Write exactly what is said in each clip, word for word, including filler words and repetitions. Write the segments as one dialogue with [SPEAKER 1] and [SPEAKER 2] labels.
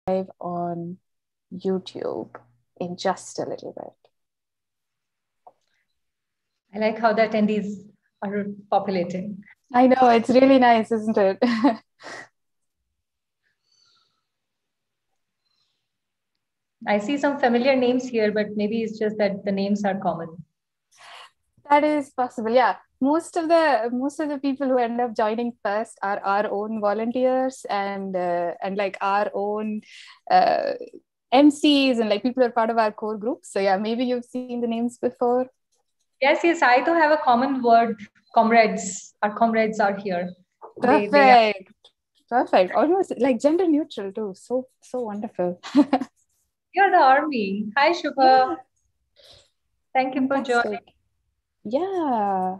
[SPEAKER 1] on YouTube in just a little bit.
[SPEAKER 2] I like how the attendees are populating.
[SPEAKER 1] I know, it's really nice, isn't it?
[SPEAKER 2] I see some familiar names here, but maybe it's just that the names are common.
[SPEAKER 1] That is possible, yeah. Most of the most of the people who end up joining first are our own volunteers and uh, and like our own uh, M Cs and like people who are part of our core group. So yeah, maybe you've seen the names before.
[SPEAKER 2] Yes, yes, I too have a common word. Comrades, our comrades are here.
[SPEAKER 1] Perfect, they, they are... perfect. Almost like gender neutral too. So so wonderful.
[SPEAKER 2] You're the army. Hi, Shubha. Yeah. Thank you Fantastic. for joining.
[SPEAKER 1] Yeah.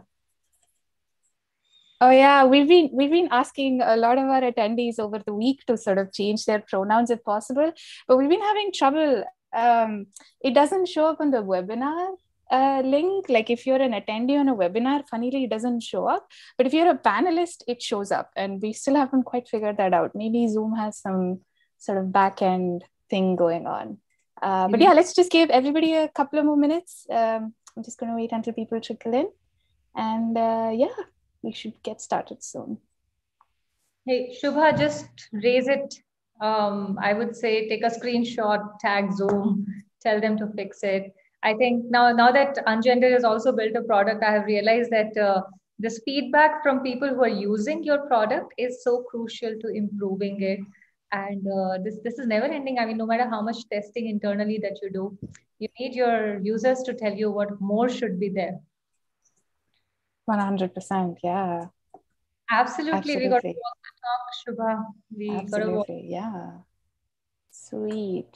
[SPEAKER 1] Oh yeah, we've been we've been asking a lot of our attendees over the week to sort of change their pronouns if possible, but we've been having trouble. Um, it doesn't show up on the webinar uh, link. Like if you're an attendee on a webinar, funnily it doesn't show up. But if you're a panelist, it shows up, and we still haven't quite figured that out. Maybe Zoom has some sort of back end thing going on. Uh, but yeah, let's just give everybody a couple of more minutes. Um, I'm just going to wait until people trickle in, and uh, yeah. We should get started soon.
[SPEAKER 2] Hey, Shubha, just raise it. Um, I would say take a screenshot, tag Zoom, tell them to fix it. I think now, now that Ungender has also built a product, I have realized that uh, this feedback from people who are using your product is so crucial to improving it. And uh, this, this is never ending. I mean, no matter how much testing internally that you do, you need your users to tell you what more should be there.
[SPEAKER 1] one hundred percent, yeah.
[SPEAKER 2] Absolutely. Absolutely. We got to walk the talk, Shubha. We
[SPEAKER 1] Absolutely,
[SPEAKER 2] got to walk.
[SPEAKER 1] yeah. Sweet.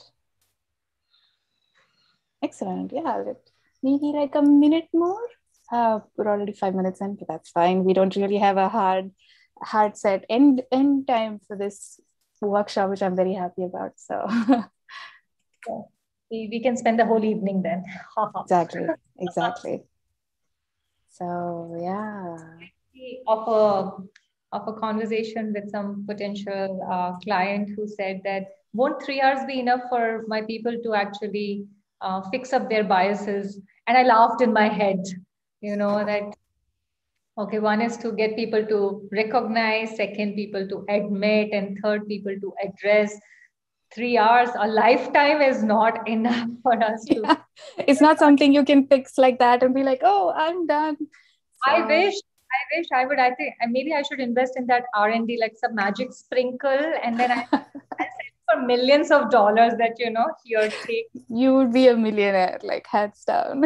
[SPEAKER 1] Excellent, yeah. Maybe like a minute more. Uh, we're already five minutes in, but that's fine. We don't really have a hard, hard set end, end time for this workshop, which I'm very happy about, so.
[SPEAKER 2] Yeah. We, we can spend the whole evening then.
[SPEAKER 1] Exactly, exactly. So yeah,
[SPEAKER 2] of a of a conversation with some potential uh, client who said that won't three hours be enough for my people to actually uh, fix up their biases? And I laughed in my head, you know that. Okay, one is to get people to recognize, second people to admit, and third people to address. Three hours, a lifetime is not enough for us to.
[SPEAKER 1] Yeah. It's not something you can fix like that and be like, oh, I'm done.
[SPEAKER 2] So... I wish, I wish I would. I think maybe I should invest in that R and D, like some magic sprinkle, and then I, I send for millions of dollars. That you know, here take.
[SPEAKER 1] You would be a millionaire, like hands down.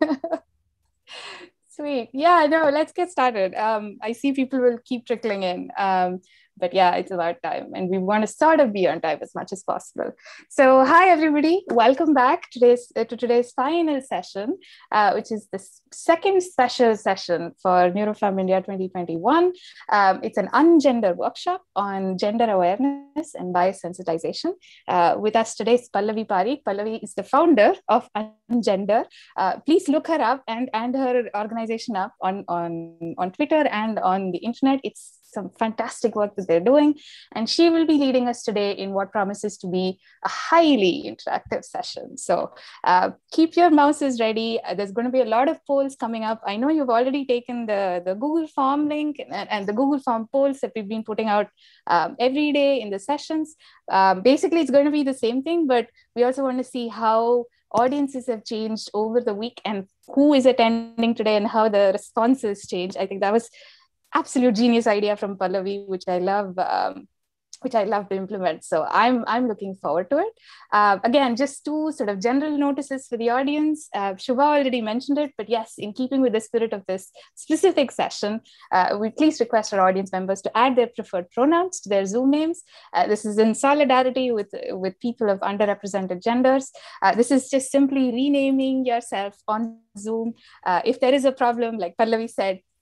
[SPEAKER 1] Sweet. Yeah, no, let's get started. Um, I see people will keep trickling in. Um, but yeah, it's about time. And we want to sort of be on time as much as possible. So hi, everybody. Welcome back today's, uh, to today's final session, uh, which is the second special session for Neuroflam India twenty twenty-one. Um, it's an ungender workshop on gender awareness and bias sensitization. Uh, with us today is Pallavi Parikh. Pallavi is the founder of Ungender. Uh, please look her up and, and her organization up on, on, on Twitter and on the internet. It's some fantastic work that they're doing. And she will be leading us today in what promises to be a highly interactive session. So uh, keep your mouses ready. Uh, there's going to be a lot of polls coming up. I know you've already taken the, the Google Form link and, and the Google Form polls that we've been putting out um, every day in the sessions. Um, basically, it's going to be the same thing, but we also want to see how audiences have changed over the week and who is attending today and how the responses change. I think that was absolute genius idea from Pallavi, which I love, um, which I love to implement. So I'm, I'm looking forward to it. Uh, again, just two sort of general notices for the audience. Uh, Shubha already mentioned it, but yes, in keeping with the spirit of this specific session, uh, we please request our audience members to add their preferred pronouns to their Zoom names. Uh, this is in solidarity with, with people of underrepresented genders. Uh, this is just simply renaming yourself on Zoom. Uh, if there is a problem, like Pallavi said,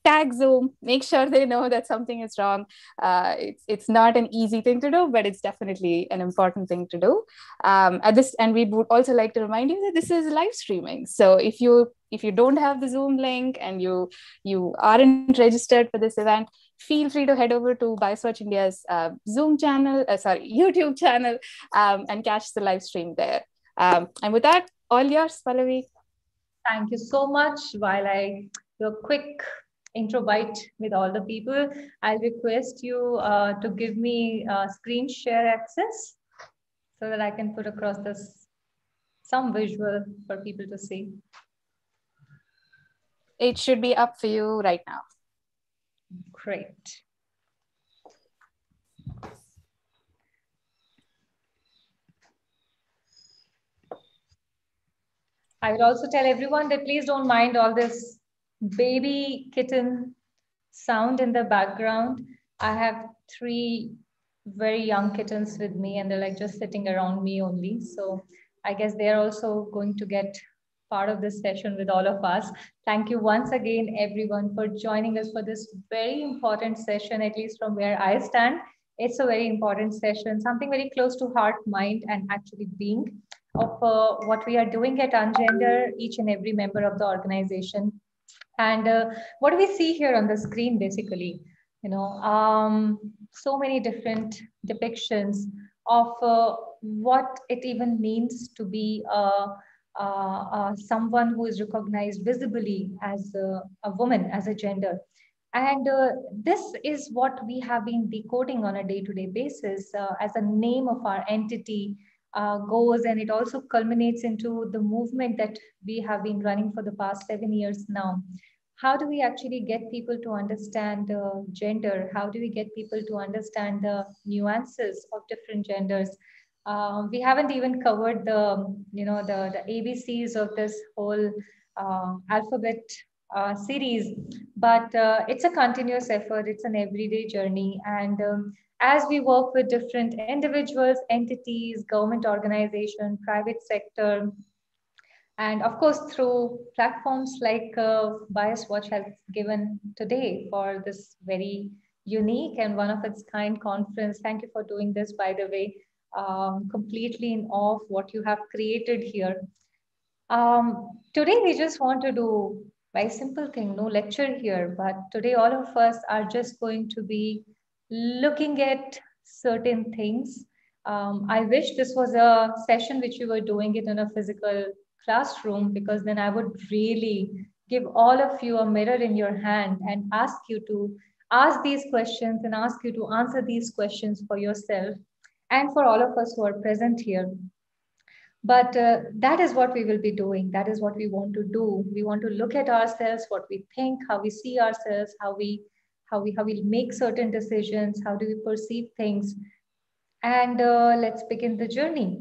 [SPEAKER 1] tag Zoom, make sure they know that something is wrong. Uh, it's it's not an easy thing to do, but it's definitely an important thing to do. Um, at this, and we would also like to remind you that this is live streaming. So if you if you don't have the Zoom link and you you aren't registered for this event, feel free to head over to BioSwatch India's uh, Zoom channel, uh, sorry, YouTube channel, um, and catch the live stream there. Um, and with that, all yours, Pallavi.
[SPEAKER 2] Thank you so much. While I do a quick intro bite with all the people, I'll request you uh, to give me uh, screen share access so that I can put across this some visual for people to see.
[SPEAKER 1] It should be up for you right now.
[SPEAKER 2] Great. I would also tell everyone that please don't mind all this baby kitten sound in the background. I have three very young kittens with me and they're like just sitting around me only. So I guess they're also going to get part of this session with all of us. Thank you once again, everyone, for joining us for this very important session, at least from where I stand. It's a very important session, something very close to heart, mind, and actually being of uh, what we are doing at Ungender, each and every member of the organization. And uh, what do we see here on the screen, basically? You know, um, so many different depictions of uh, what it even means to be uh, uh, uh, someone who is recognized visibly as a, a woman, as a gender. And uh, this is what we have been decoding on a day-to-day basis uh, as a name of our entity uh, goes, and it also culminates into the movement that we have been running for the past seven years now. How do we actually get people to understand uh, gender? How do we get people to understand the nuances of different genders? Um, we haven't even covered the, you know, the, the A B Cs of this whole uh, alphabet uh, series, but uh, it's a continuous effort. It's an everyday journey. And um, as we work with different individuals, entities, government organization, private sector, and of course, through platforms like uh, BioSwatch has given today for this very unique and one of its kind conference. Thank you for doing this, by the way, um, completely in awe of what you have created here. Um, today, we just want to do a very simple thing, no lecture here, but today all of us are just going to be looking at certain things. Um, I wish this was a session which we were doing it in a physical classroom, because then I would really give all of you a mirror in your hand and ask you to ask these questions and ask you to answer these questions for yourself and for all of us who are present here. But uh, that is what we will be doing. That is what we want to do. We want to look at ourselves, what we think, how we see ourselves, how we how we how we make certain decisions, how do we perceive things. And uh, let's begin the journey.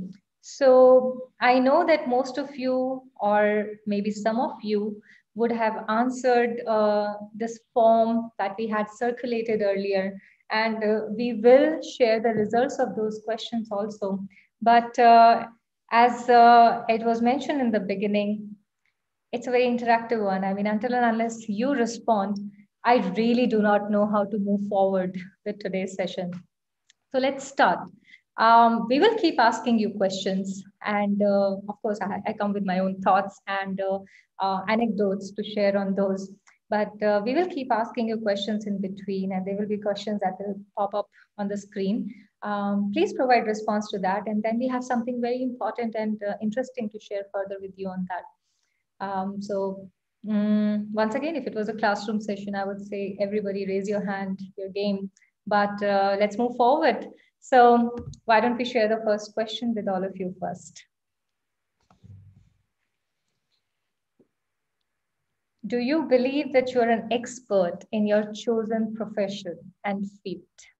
[SPEAKER 2] So I know that most of you, or maybe some of you, would have answered uh, this form that we had circulated earlier, and uh, we will share the results of those questions also. But uh, as uh, it was mentioned in the beginning, it's a very interactive one. I mean, until and unless you respond, I really do not know how to move forward with today's session. So let's start. Um, we will keep asking you questions. And uh, of course, I, I come with my own thoughts and uh, uh, anecdotes to share on those. But uh, we will keep asking you questions in between, and there will be questions that will pop up on the screen. Um, please provide response to that. And then we have something very important and uh, interesting to share further with you on that. Um, so um, once again, if it was a classroom session, I would say everybody raise your hand, your game. But uh, let's move forward. So why don't we share the first question with all of you first? Do you believe that you're an expert in your chosen profession and field?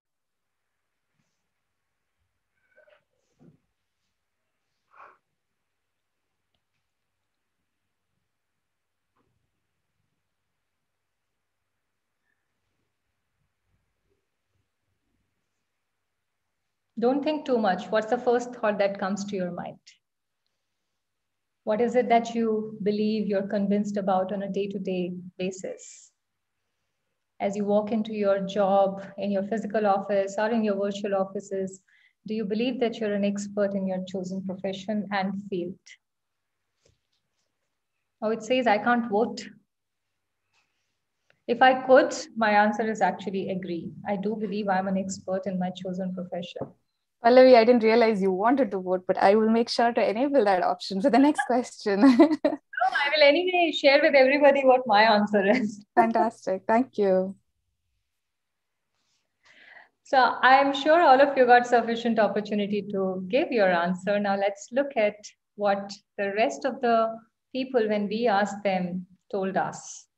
[SPEAKER 2] Don't think too much. What's the first thought that comes to your mind? What is it that you believe, you're convinced about on a day-to-day basis? as you walk into your job, in your physical office or in your virtual offices? Do you believe that you're an expert in your chosen profession and field? Oh, it says I can't vote. If I could, my answer is actually agree. I do believe I'm an expert in my chosen profession.
[SPEAKER 1] Pallavi, I didn't realize you wanted to vote, but I will make sure to enable that option for the next question.
[SPEAKER 2] No, I will anyway share with everybody what my answer is.
[SPEAKER 1] Fantastic. Thank you.
[SPEAKER 2] So I'm sure all of you got sufficient opportunity to give your answer. Now let's look at what the rest of the people, when we asked them, told us.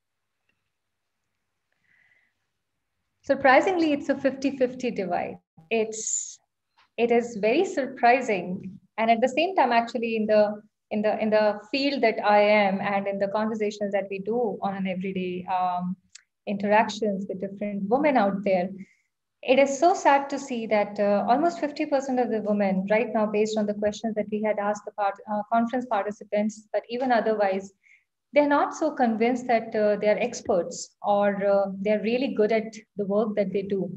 [SPEAKER 2] Surprisingly, it's a fifty fifty divide. It's, it is very surprising. And at the same time, actually, in the in the in the field that I am and in the conversations that we do on an everyday um, interactions with different women out there, it is so sad to see that uh, almost fifty percent of the women right now, based on the questions that we had asked the part, uh, conference participants, but even otherwise, they're not so convinced that uh, they're experts or uh, they're really good at the work that they do.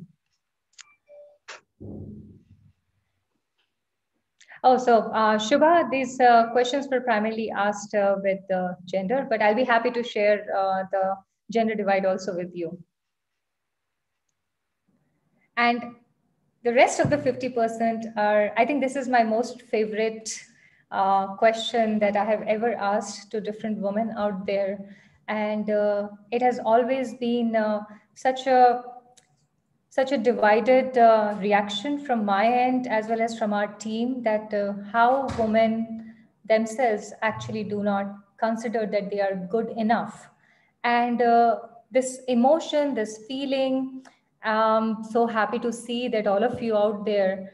[SPEAKER 2] Oh, so uh, Shubha, these uh, questions were primarily asked uh, with uh, gender, but I'll be happy to share uh, the gender divide also with you. And the rest of the fifty percent are, I think this is my most favorite uh, question that I have ever asked to different women out there. And uh, it has always been uh, such a such a divided uh, reaction from my end as well as from our team, that uh, how women themselves actually do not consider that they are good enough. And uh, this emotion, this feeling, um, so happy to see that all of you out there,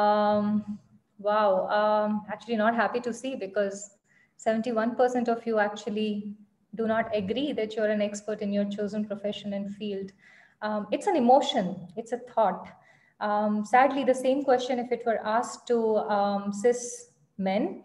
[SPEAKER 2] um, wow, um, actually not happy to see, because seventy-one percent of you actually do not agree that you're an expert in your chosen profession and field. Um, it's an emotion, it's a thought. Um, sadly, the same question, if it were asked to um, cis men,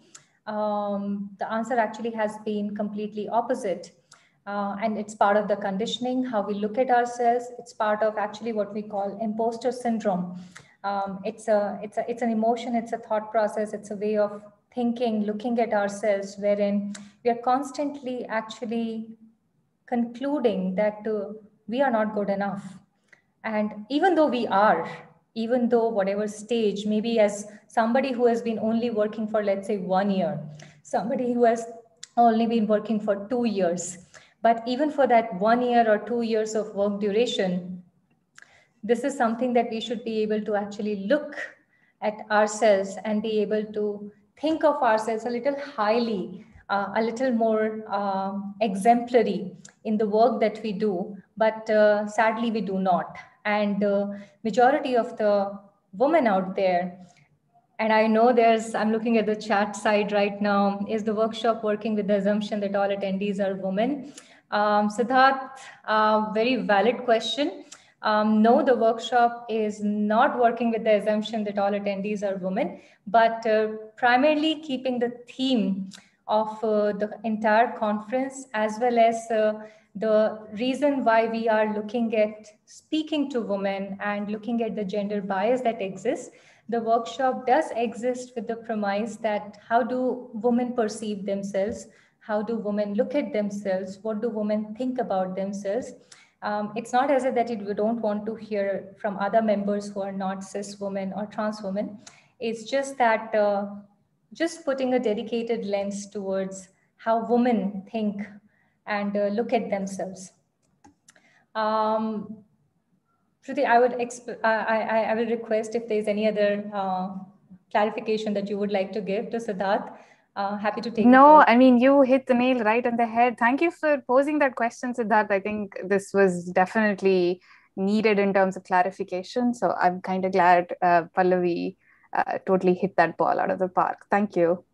[SPEAKER 2] um, the answer actually has been completely opposite. Uh, and it's part of the conditioning, how we look at ourselves. It's part of actually what we call imposter syndrome. Um, it's a, it's a, it's an emotion, it's a thought process, it's a way of thinking, looking at ourselves, wherein we are constantly actually concluding that uh, we are not good enough. And even though we are, even though whatever stage, maybe as somebody who has been only working for, let's say, one year, somebody who has only been working for two years, but even for that one year or two years of work duration, this is something that we should be able to actually look at ourselves and be able to think of ourselves a little highly, uh, a little more um, exemplary in the work that we do, but uh, sadly we do not. And uh, majority of the women out there, and I know there's, I'm looking at the chat side right now, is the workshop working with the assumption that all attendees are women? Um, Siddharth, uh, very valid question. Um, no, the workshop is not working with the assumption that all attendees are women, but uh, primarily keeping the theme of uh, the entire conference, as well as uh, the reason why we are looking at speaking to women and looking at the gender bias that exists. The workshop does exist with the premise that how do women perceive themselves? How do women look at themselves? What do women think about themselves? Um, it's not as if that it, we don't want to hear from other members who are not cis women or trans women. It's just that uh, just putting a dedicated lens towards how women think and uh, look at themselves. Um, Shruti, I would exp- I, I, I will request if there's any other uh, clarification that you would like to give to Siddharth. Uh, happy to take
[SPEAKER 1] No,
[SPEAKER 2] it.
[SPEAKER 1] I mean, you hit the nail right on the head. Thank you for posing that question, Siddharth. I think this was definitely needed in terms of clarification. So I'm kind of glad uh, Pallavi uh, totally hit that ball out of the park. Thank you.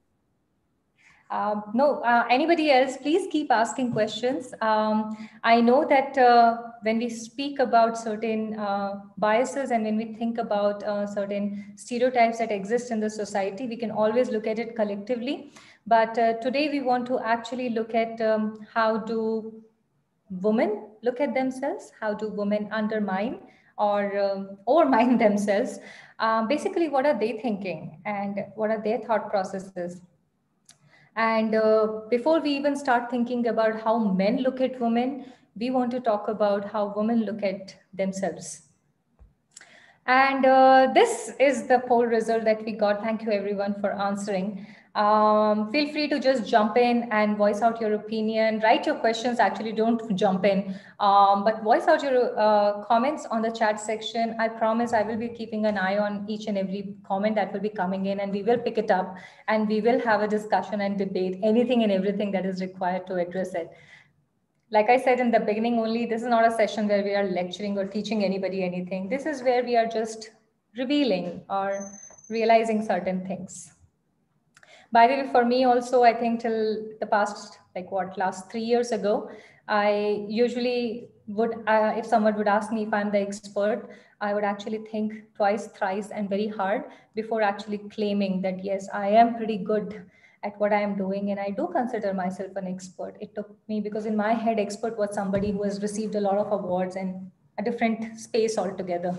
[SPEAKER 2] Um, no, uh, anybody else, please keep asking questions. Um, I know that uh, when we speak about certain uh, biases and when we think about uh, certain stereotypes that exist in the society, we can always look at it collectively. But uh, today we want to actually look at um, how do women look at themselves? How do women undermine or um, overmine themselves? Um, basically, what are they thinking and what are their thought processes? And uh, before we even start thinking about how men look at women, we want to talk about how women look at themselves. And uh, this is the poll result that we got. Thank you everyone for answering. Um, feel free to just jump in and voice out your opinion. Write your questions, actually don't jump in, um, but voice out your uh, comments on the chat section. I promise I will be keeping an eye on each and every comment that will be coming in, and we will pick it up and we will have a discussion and debate anything and everything that is required to address it. Like I said in the beginning only, this is not a session where we are lecturing or teaching anybody anything. This is where we are just revealing or realizing certain things. By the way, for me also, I think till the past, like what, last three years ago, I usually would, uh, if someone would ask me if I'm the expert, I would actually think twice, thrice, and very hard before actually claiming that, yes, I am pretty good at what I am doing. And I do consider myself an expert. It took me, because in my head, expert was somebody who has received a lot of awards and a different space altogether.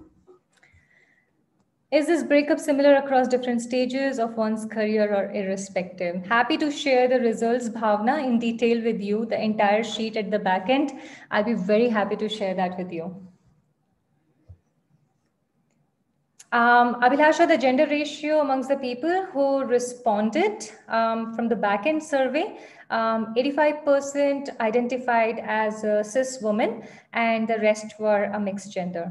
[SPEAKER 2] Is this breakup similar across different stages of one's career or irrespective? Happy to share the results, Bhavna, in detail with you, the entire sheet at the back end. I'll be very happy to share that with you. Um, Abhilasha, the gender ratio amongst the people who responded um, from the back-end survey, um, eighty-five percent identified as a cis woman and the rest were a mixed gender.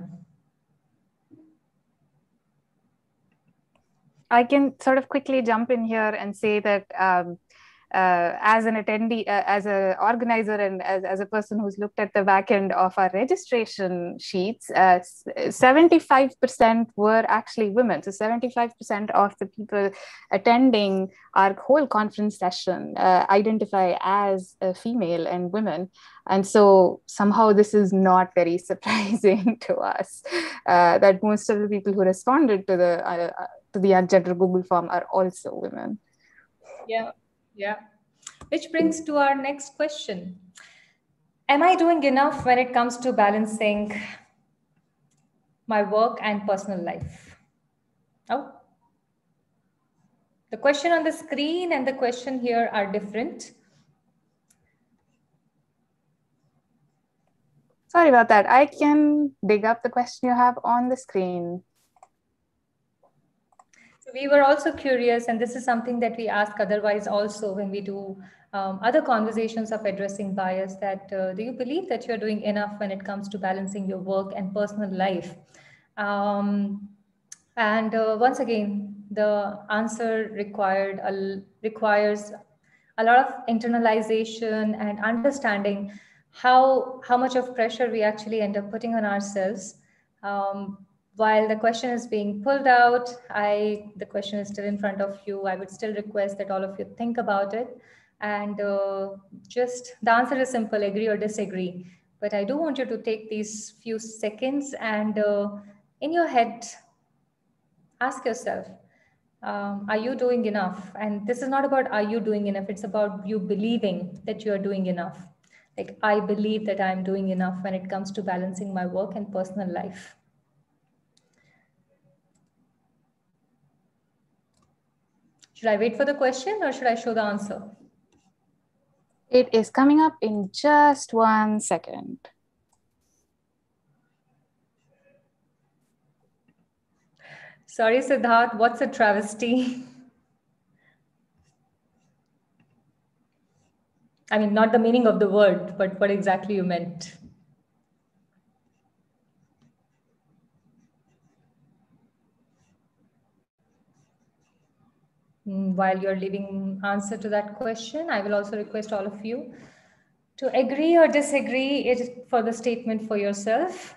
[SPEAKER 1] I can sort of quickly jump in here and say that um, uh, as an attendee, uh, as an organizer, and as, as a person who's looked at the back end of our registration sheets, uh, seventy-five percent were actually women. So seventy-five percent of the people attending our whole conference session uh, identify as a female and women. And so somehow this is not very surprising to us, uh, that most of the people who responded to the uh, to the Ungender Google form are also women.
[SPEAKER 2] Yeah, yeah. Which brings to our next question. Am I doing enough when it comes to balancing my work and personal life? Oh, the question on the screen and the question here are different.
[SPEAKER 1] Sorry about that. I can dig up the question you have on the screen.
[SPEAKER 2] So we were also curious, and this is something that we ask otherwise also when we do um, other conversations of addressing bias, that uh, do you believe that you're doing enough when it comes to balancing your work and personal life? Um, and uh, once again, the answer required a, requires a lot of internalization and understanding how, how much of pressure we actually end up putting on ourselves. Um, while the question is being pulled out, I the question is still in front of you. I would still request that all of you think about it. And uh, just the answer is simple, agree or disagree. But I do want you to take these few seconds and uh, in your head, ask yourself, um, are you doing enough? And this is not about are you doing enough, it's about you believing that you are doing enough. Like, I believe that I'm doing enough when it comes to balancing my work and personal life. Should I wait for the question or should I show the answer?
[SPEAKER 1] It is coming up in just one second.
[SPEAKER 2] Sorry, Siddharth, what's a travesty? I mean, not the meaning of the word, but what exactly you meant. While you're leaving answer to that question, I will also request all of you to agree or disagree it for the statement for yourself.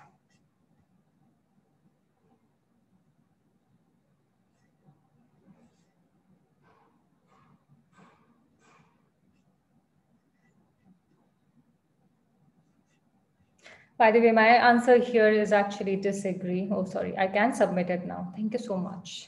[SPEAKER 2] By the way, my answer here is actually disagree. Oh, sorry, I can submit it now. Thank you so much.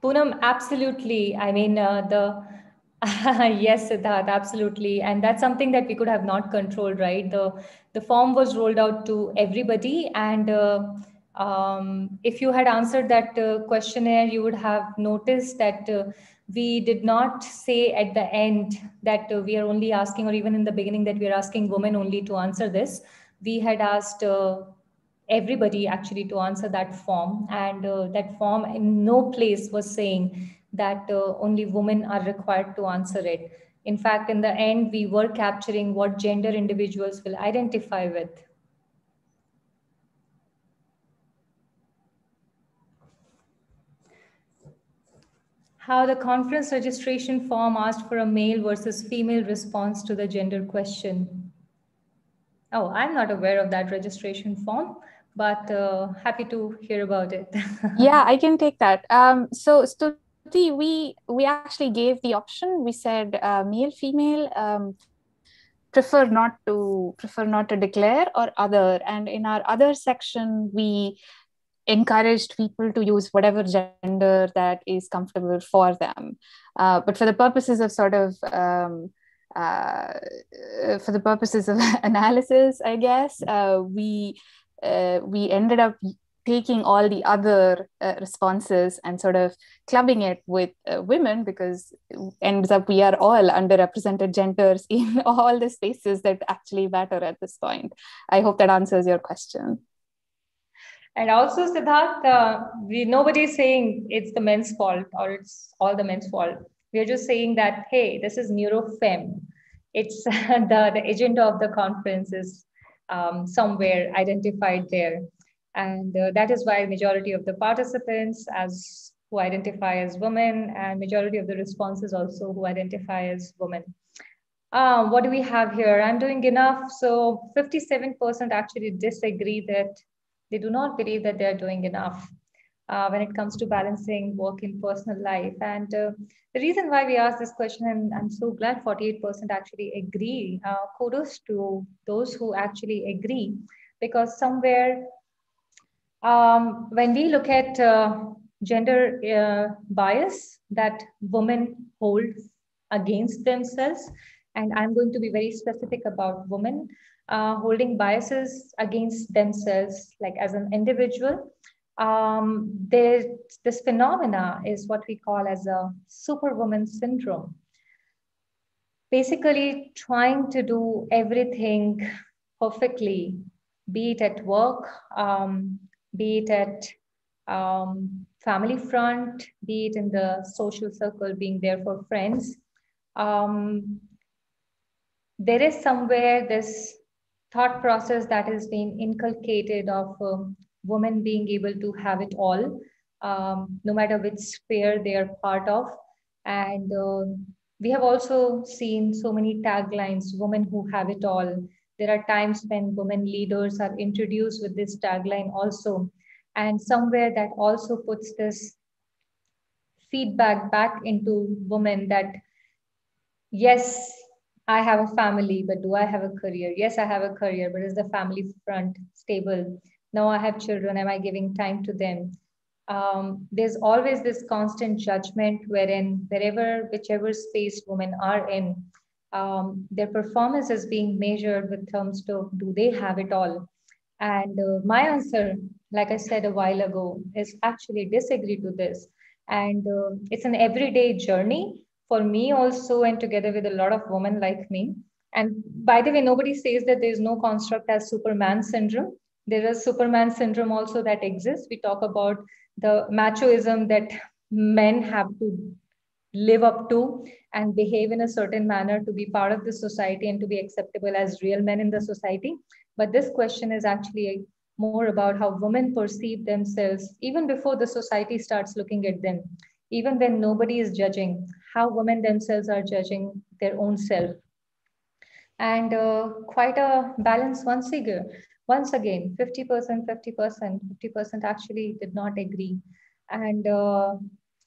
[SPEAKER 2] Poonam, absolutely. I mean, uh, the yes, Siddharth, absolutely. And that's something that we could have not controlled, right? The the form was rolled out to everybody, and uh, um, if you had answered that uh, questionnaire, you would have noticed that uh, we did not say at the end that uh, we are only asking, or even in the beginning, that we are asking women only to answer this. We had asked uh, everybody actually to answer that form, and uh, that form in no place was saying that uh, only women are required to answer it. In fact, in the end, we were capturing what gender individuals will identify with. How the conference registration form asked for a male versus female response to the gender question. Oh, I'm not aware of that registration form, but uh, happy to hear about it.
[SPEAKER 1] Yeah, I can take that. Um, so Stuti, we we actually gave the option. We said uh, male, female, um, prefer not to prefer not to declare, or other. And in our other section, we encouraged people to use whatever gender that is comfortable for them. Uh, but for the purposes of sort of um, uh, for the purposes of analysis, I guess uh, we uh, we ended up taking all the other uh, responses and sort of clubbing it with uh, women, because it ends up we are all underrepresented genders in all the spaces that actually matter at this point. I hope that answers your question.
[SPEAKER 2] And also, Siddharth, uh, we, nobody is saying it's the men's fault or it's all the men's fault. We are just saying that, hey, this is Neurofem. It's the, the agenda of the conference is um, somewhere identified there. And uh, that is why majority of the participants as who identify as women, and majority of the responses also who identify as women. Uh, what do we have here? I'm doing enough. So fifty-seven percent actually disagree that they do not believe that they are doing enough uh, when it comes to balancing work and personal life. And uh, the reason why we asked this question, and I'm so glad forty-eight percent actually agree, uh, kudos to those who actually agree, because somewhere um, when we look at uh, gender uh, bias that women hold against themselves, and I'm going to be very specific about women uh, holding biases against themselves, like as an individual. Um, there, this phenomena is what we call as a superwoman syndrome. Basically, trying to do everything perfectly, be it at work, um, be it at um, family front, be it in the social circle, being there for friends. Um, there is somewhere this thought process that has been inculcated of um, women being able to have it all, um, no matter which sphere they are part of. And uh, we have also seen so many taglines, women who have it all. There are times when women leaders are introduced with this tagline also. And somewhere that also puts this feedback back into women that, yes, I have a family, but do I have a career? Yes, I have a career, but is the family front stable? Now I have children. Am I giving time to them? Um, there's always this constant judgment wherein wherever, whichever space women are in, um, their performance is being measured with terms to do they have it all? And uh, my answer, like I said a while ago, is actually disagree to this. And uh, it's an everyday journey for me also, and together with a lot of women like me. And by the way, nobody says that there's no construct as Superman syndrome. There is Superman syndrome also that exists. We talk about the machoism that men have to live up to and behave in a certain manner to be part of the society and to be acceptable as real men in the society. But this question is actually more about how women perceive themselves even before the society starts looking at them, even when nobody is judging, how women themselves are judging their own self. And uh, quite a balance once again. Once again, fifty percent, fifty percent, fifty percent actually did not agree. And uh,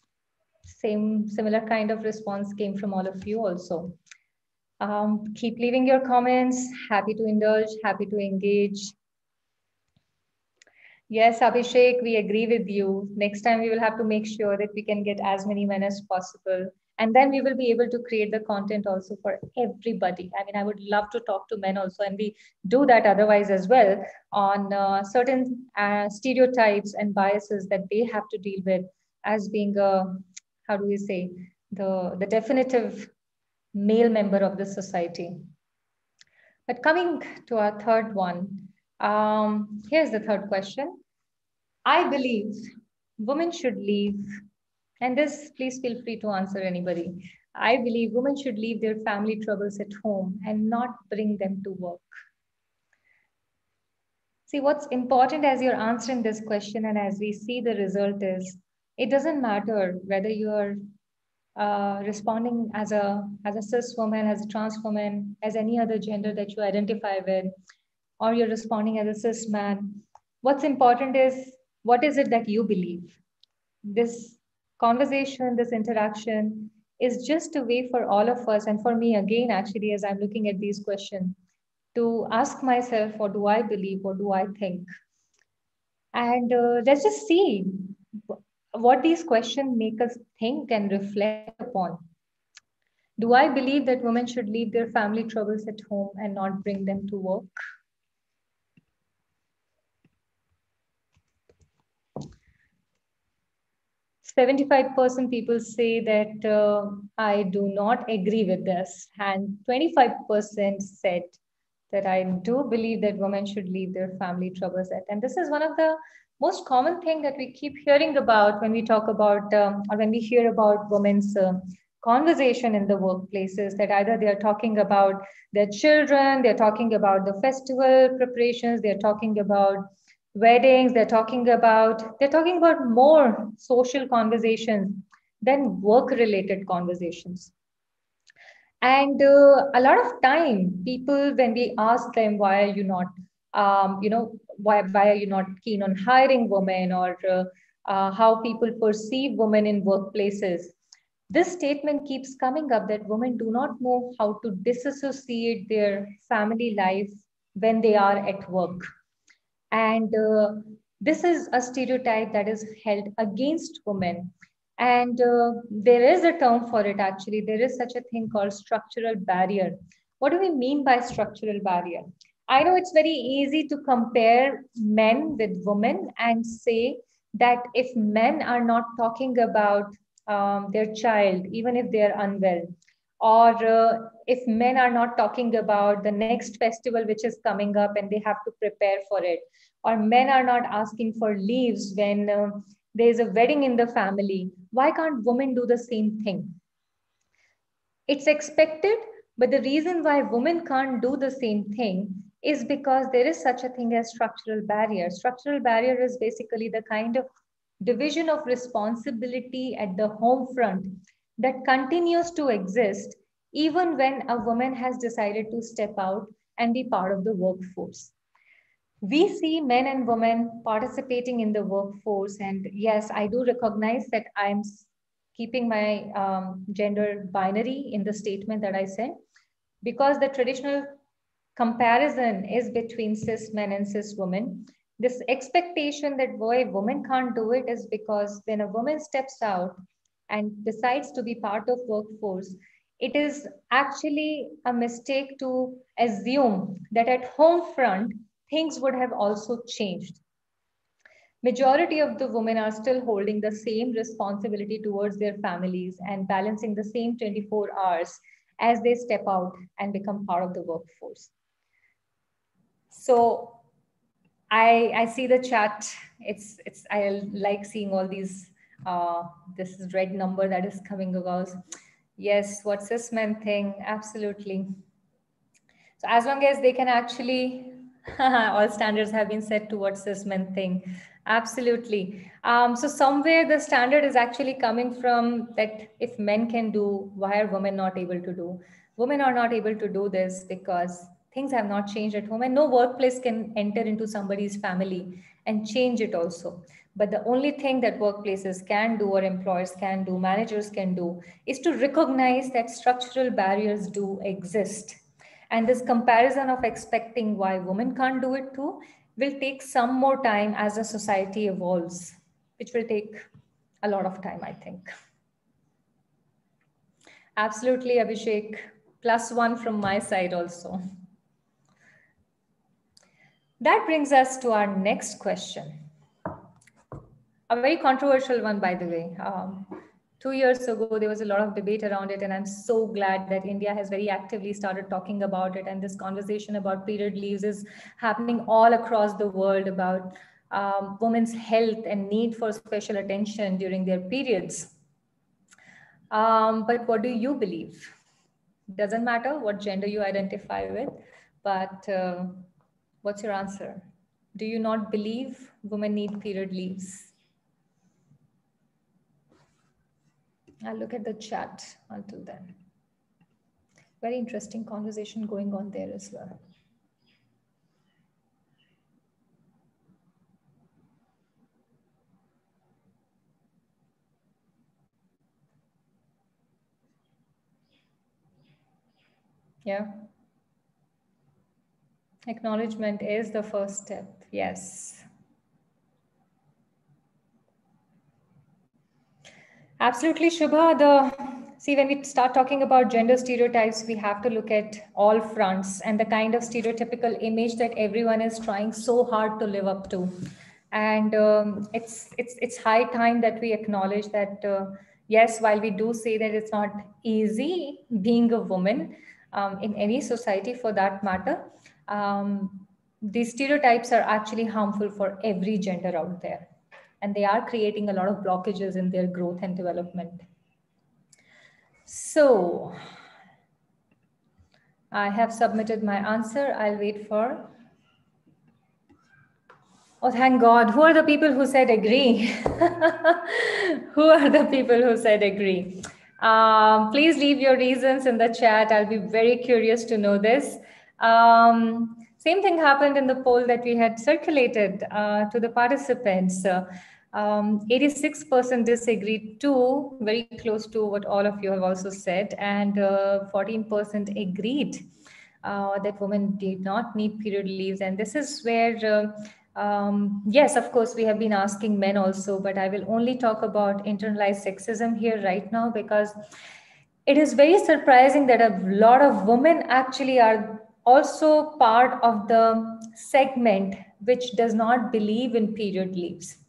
[SPEAKER 2] same similar kind of response came from all of you also. Um, keep leaving your comments. Happy to indulge, happy to engage. Yes, Abhishek, we agree with you. Next time we will have to make sure that we can get as many men as possible. And then we will be able to create the content also for everybody. I mean, I would love to talk to men also, and we do that otherwise as well on uh, certain uh, stereotypes and biases that they have to deal with as being a, how do we say, the, the definitive male member of the society. But coming to our third one, um, here's the third question. I believe women should leave, and this, please feel free to answer anybody. I believe women should leave their family troubles at home and not bring them to work. See, what's important as you're answering this question and as we see the result is, it doesn't matter whether you're uh, responding as a as a cis woman, as a trans woman, as any other gender that you identify with, or you're responding as a cis man. What's important is what is it that you believe? This conversation, this interaction is just a way for all of us, and for me again, actually, as I'm looking at these questions, to ask myself, what do I believe? What do I think? And uh, let's just see what these questions make us think and reflect upon. Do I believe that women should leave their family troubles at home and not bring them to work? seventy-five percent people say that uh, I do not agree with this, and twenty-five percent said that I do believe that women should leave their family troubles at. And this is one of the most common thing that we keep hearing about when we talk about um, or when we hear about women's uh, conversation in the workplaces, that either they are talking about their children, they're talking about the festival preparations, they're talking about weddings, they're talking about they're talking about more social conversations than work related conversations. And uh, a lot of time people, when we ask them, why are you not um, you know why, why are you not keen on hiring women, or uh, uh, how people perceive women in workplaces, this statement keeps coming up that women do not know how to disassociate their family life when they are at work. And uh, this is a stereotype that is held against women. And uh, there is a term for it actually. There is such a thing called structural barrier. What do we mean by structural barrier? I know it's very easy to compare men with women and say that if men are not talking about um, their child, even if they are unwell, or uh, if men are not talking about the next festival which is coming up and they have to prepare for it, or men are not asking for leaves when uh, there's a wedding in the family, why can't women do the same thing? It's expected, but the reason why women can't do the same thing is because there is such a thing as structural barrier. Structural barrier is basically the kind of division of responsibility at the home front that continues to exist even when a woman has decided to step out and be part of the workforce. We see men and women participating in the workforce. And yes, I do recognize that I'm keeping my um, gender binary in the statement that I said, because the traditional comparison is between cis men and cis women. This expectation that boy, woman can't do it is because when a woman steps out and decides to be part of workforce, it is actually a mistake to assume that at home front, things would have also changed. Majority of the women are still holding the same responsibility towards their families and balancing the same twenty-four hours as they step out and become part of the workforce. So I, I see the chat. It's, it's, I like seeing all these, uh, this red number that is coming about. Yes, what's this men thing? Absolutely. So as long as they can actually, all standards have been set towards this men thing. Absolutely. Um, so somewhere the standard is actually coming from that if men can do, why are women not able to do? Women are not able to do this because things have not changed at home, and no workplace can enter into somebody's family and change it also. But the only thing that workplaces can do, or employers can do, managers can do, is to recognize that structural barriers do exist. And this comparison of expecting why women can't do it too will take some more time as the society evolves, which will take a lot of time, I think. Absolutely, Abhishek. Plus one from my side also. That brings us to our next question. A very controversial one, by the way. Um, two years ago, there was a lot of debate around it, and I'm so glad that India has very actively started talking about it. And this conversation about period leaves is happening all across the world about um, women's health and need for special attention during their periods. Um, but what do you believe? Doesn't matter what gender you identify with, but uh, what's your answer? Do you not believe women need period leaves? I'll look at the chat until then. Very interesting conversation going on there as well. Yeah. Acknowledgement is the first step. Yes. Absolutely, Shubha. The see, when we start talking about gender stereotypes, we have to look at all fronts and the kind of stereotypical image that everyone is trying so hard to live up to. And um, it's it's it's high time that we acknowledge that uh, yes, while we do say that it's not easy being a woman um, in any society for that matter, um, these stereotypes are actually harmful for every gender out there. And they are creating a lot of blockages in their growth and development. So I have submitted my answer. I'll wait for. Oh, thank God. Who are the people who said agree? Who are the people who said agree? Um, please leave your reasons in the chat. I'll be very curious to know this. Um, same thing happened in the poll that we had circulated uh, to the participants. Uh, um, eighty-six percent disagreed too, very close to what all of you have also said, and uh, fourteen percent agreed uh, that women did not need period leaves. And this is where, uh, um, yes, of course, we have been asking men also, but I will only talk about internalized sexism here right now, because it is very surprising that a lot of women actually are also part of the segment which does not believe in period leaves.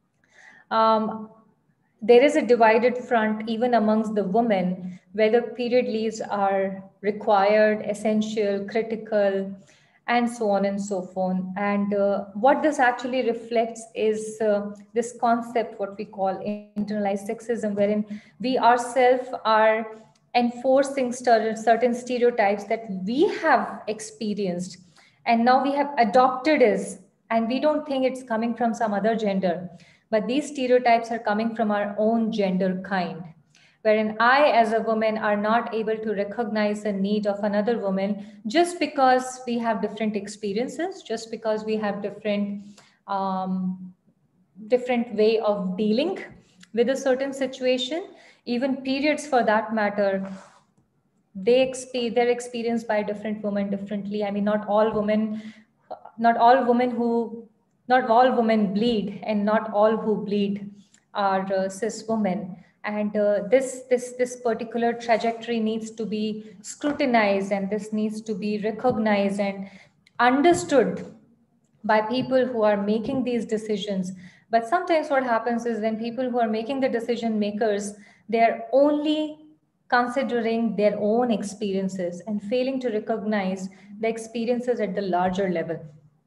[SPEAKER 2] Um, there is a divided front even amongst the women, whether period leaves are required, essential, critical, and so on and so forth. And uh, what this actually reflects is uh, this concept, what we call internalized sexism, wherein we ourselves are enforcing certain stereotypes that we have experienced, and now we have adopted it, and we don't think it's coming from some other gender. But these stereotypes are coming from our own gender kind, wherein I, as a woman, are not able to recognize the need of another woman just because we have different experiences, just because we have different, um, different way of dealing with a certain situation. Even periods, for that matter, they exp- they're experienced by different women differently. I mean, not all women, not all women who not all women bleed, and not all who bleed are uh, cis women. And uh, this this this particular trajectory needs to be scrutinized, and this needs to be recognized and understood by people who are making these decisions. But sometimes what happens is, when people who are making the decision makers, they're only considering their own experiences and failing to recognize the experiences at the larger level.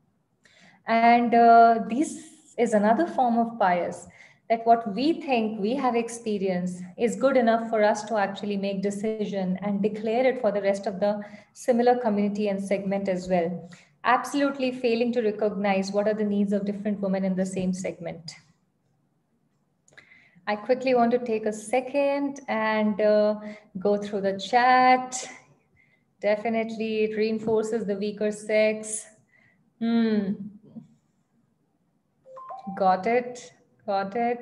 [SPEAKER 2] And uh, this is another form of bias, that what we think we have experienced is good enough for us to actually make decision and declare it for the rest of the similar community and segment as well. Absolutely failing to recognize what are the needs of different women in the same segment. I quickly want to take a second and uh, go through the chat. Definitely, it reinforces the weaker sex. Hmm. Got it. Got it.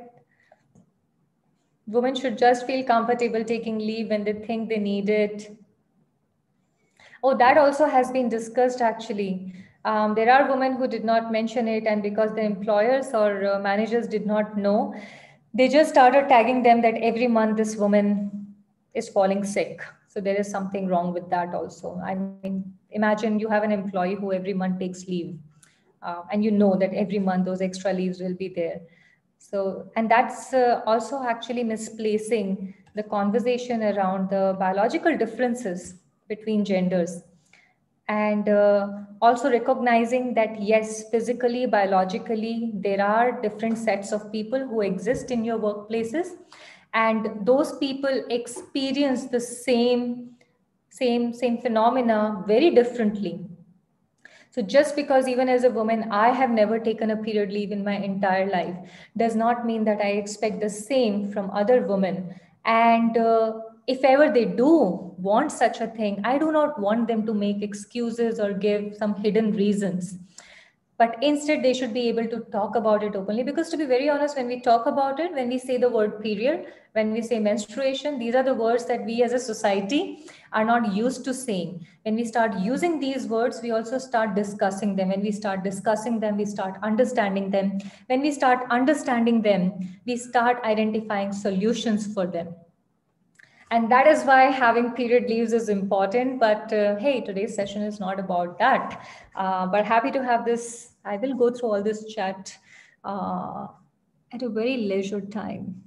[SPEAKER 2] Women should just feel comfortable taking leave when they think they need it. Oh, that also has been discussed actually. Um, there are women who did not mention it, and because the employers or uh, managers did not know, they just started tagging them that every month this woman is falling sick. So there is something wrong with that also. I mean, imagine you have an employee who every month takes leave, uh, and you know that every month those extra leaves will be there. So, and that's uh, also actually misplacing the conversation around the biological differences between genders. And uh, also recognizing that, yes, physically, biologically, there are different sets of people who exist in your workplaces. And those people experience the same, same, same phenomena very differently. So just because even as a woman, I have never taken a period leave in my entire life does not mean that I expect the same from other women. And uh, if ever they do want such a thing, I do not want them to make excuses or give some hidden reasons. But instead, they should be able to talk about it openly. Because to be very honest, when we talk about it, when we say the word period, when we say menstruation, these are the words that we as a society are not used to saying. When we start using these words, we also start discussing them. When we start discussing them, we start understanding them. When we start understanding them, we start identifying solutions for them. And that is why having period leaves is important. But uh, hey, today's session is not about that. Uh, but happy to have this. I will go through all this chat uh, at a very leisure time.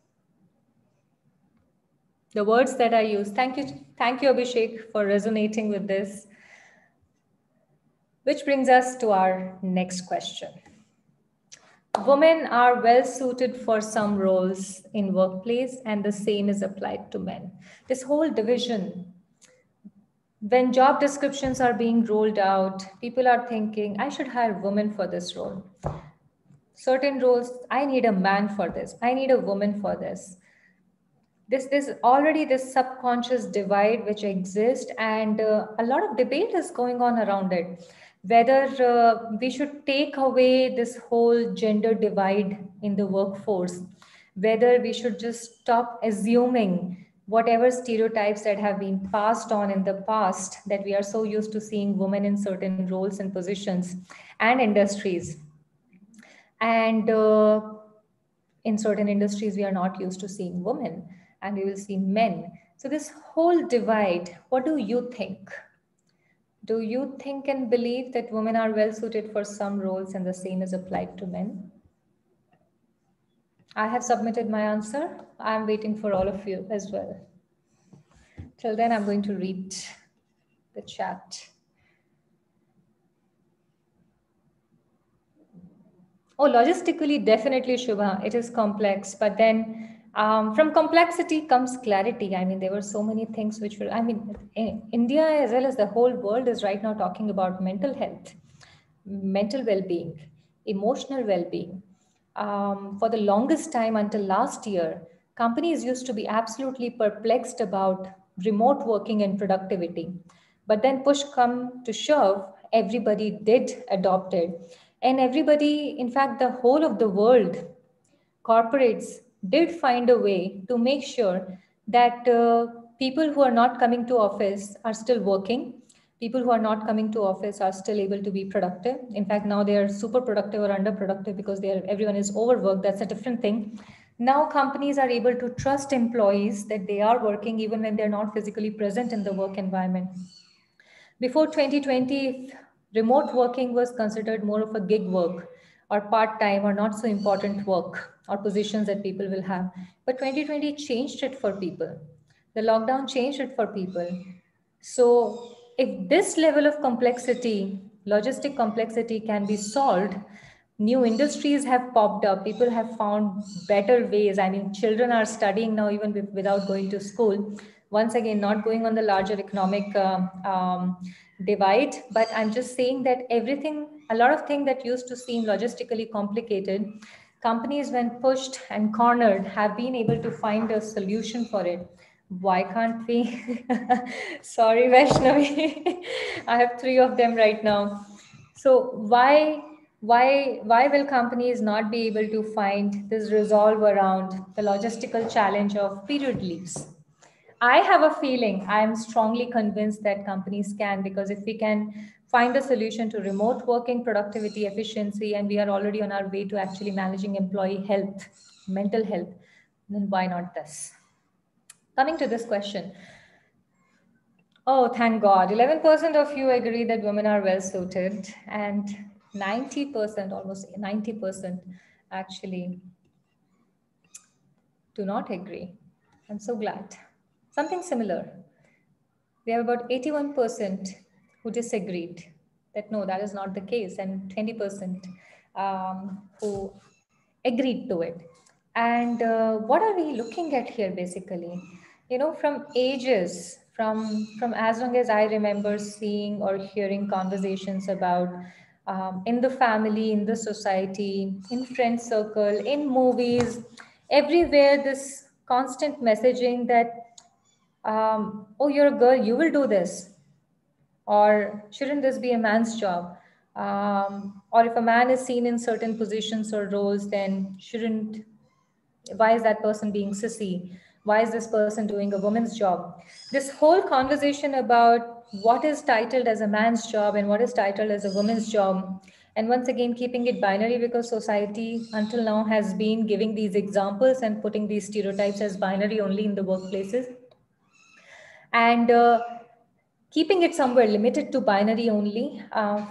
[SPEAKER 2] The words that I use. Thank you, thank you, Abhishek, for resonating with this. Which brings us to our next question. Women are well suited for some roles in workplace, and the same is applied to men. This whole division, when job descriptions are being rolled out, people are thinking, I should hire women for this role. Certain roles, I need a man for this. I need a woman for this. This, this already this subconscious divide which exists, and uh, a lot of debate is going on around it. Whether uh, we should take away this whole gender divide in the workforce, whether we should just stop assuming whatever stereotypes that have been passed on in the past, that we are so used to seeing women in certain roles and positions and industries. And uh, in certain industries, we are not used to seeing women, and we will see men. So this whole divide, what do you think? Do you think and believe that women are well suited for some roles and the same is applied to men? I have submitted my answer. I'm waiting for all of you as well. Till then, I'm going to read the chat. Oh, logistically, definitely, Shubha. It is complex, but then um, from complexity comes clarity. I mean, there were so many things which were, I mean, India as well as the whole world is right now talking about mental health, mental well-being, emotional well-being. Um, for the longest time until last year, companies used to be absolutely perplexed about remote working and productivity. But then push come to shove, everybody did adopt it. And everybody, in fact, the whole of the world, corporates did find a way to make sure that uh, people who are not coming to office are still working. People who are not coming to office are still able to be productive. In fact, now they are super productive or underproductive because they are, everyone is overworked. That's a different thing. Now companies are able to trust employees that they are working even when they're not physically present in the work environment. Before twenty twenty, remote working was considered more of a gig work or part-time or not so important work or positions that people will have. But twenty twenty changed it for people. The lockdown changed it for people. So if this level of complexity, logistic complexity can be solved, new industries have popped up. People have found better ways. I mean, children are studying now even without going to school. Once again, not going on the larger economic uh, um, divide, but I'm just saying that everything, a lot of things that used to seem logistically complicated, companies when pushed and cornered have been able to find a solution for it. Why can't we? Sorry, Vaishnavi. I have three of them right now. So why, why, why will companies not be able to find this resolve around the logistical challenge of period leaves? I have a feeling, I'm strongly convinced that companies can, because if we can find a solution to remote working, productivity, efficiency, and we are already on our way to actually managing employee health, mental health, then why not this? Coming to this question. Oh, thank God. eleven percent of you agree that women are well suited, and ninety percent, almost ninety percent actually do not agree. I'm so glad. Something similar. We have about eighty-one percent who disagreed that no, that is not the case, and twenty percent um, who agreed to it. And uh, what are we looking at here basically? You know, from ages, from, from as long as I remember seeing or hearing conversations about um, in the family, in the society, in friend circle, in movies, everywhere this constant messaging that um, oh, you're a girl, you will do this. Or shouldn't this be a man's job? Um, or if a man is seen in certain positions or roles, then shouldn't, why is that person being sissy? Why is this person doing a woman's job? This whole conversation about what is titled as a man's job and what is titled as a woman's job. And once again, keeping it binary, because society until now has been giving these examples and putting these stereotypes as binary only in the workplaces. And uh, keeping it somewhere limited to binary only. Uh,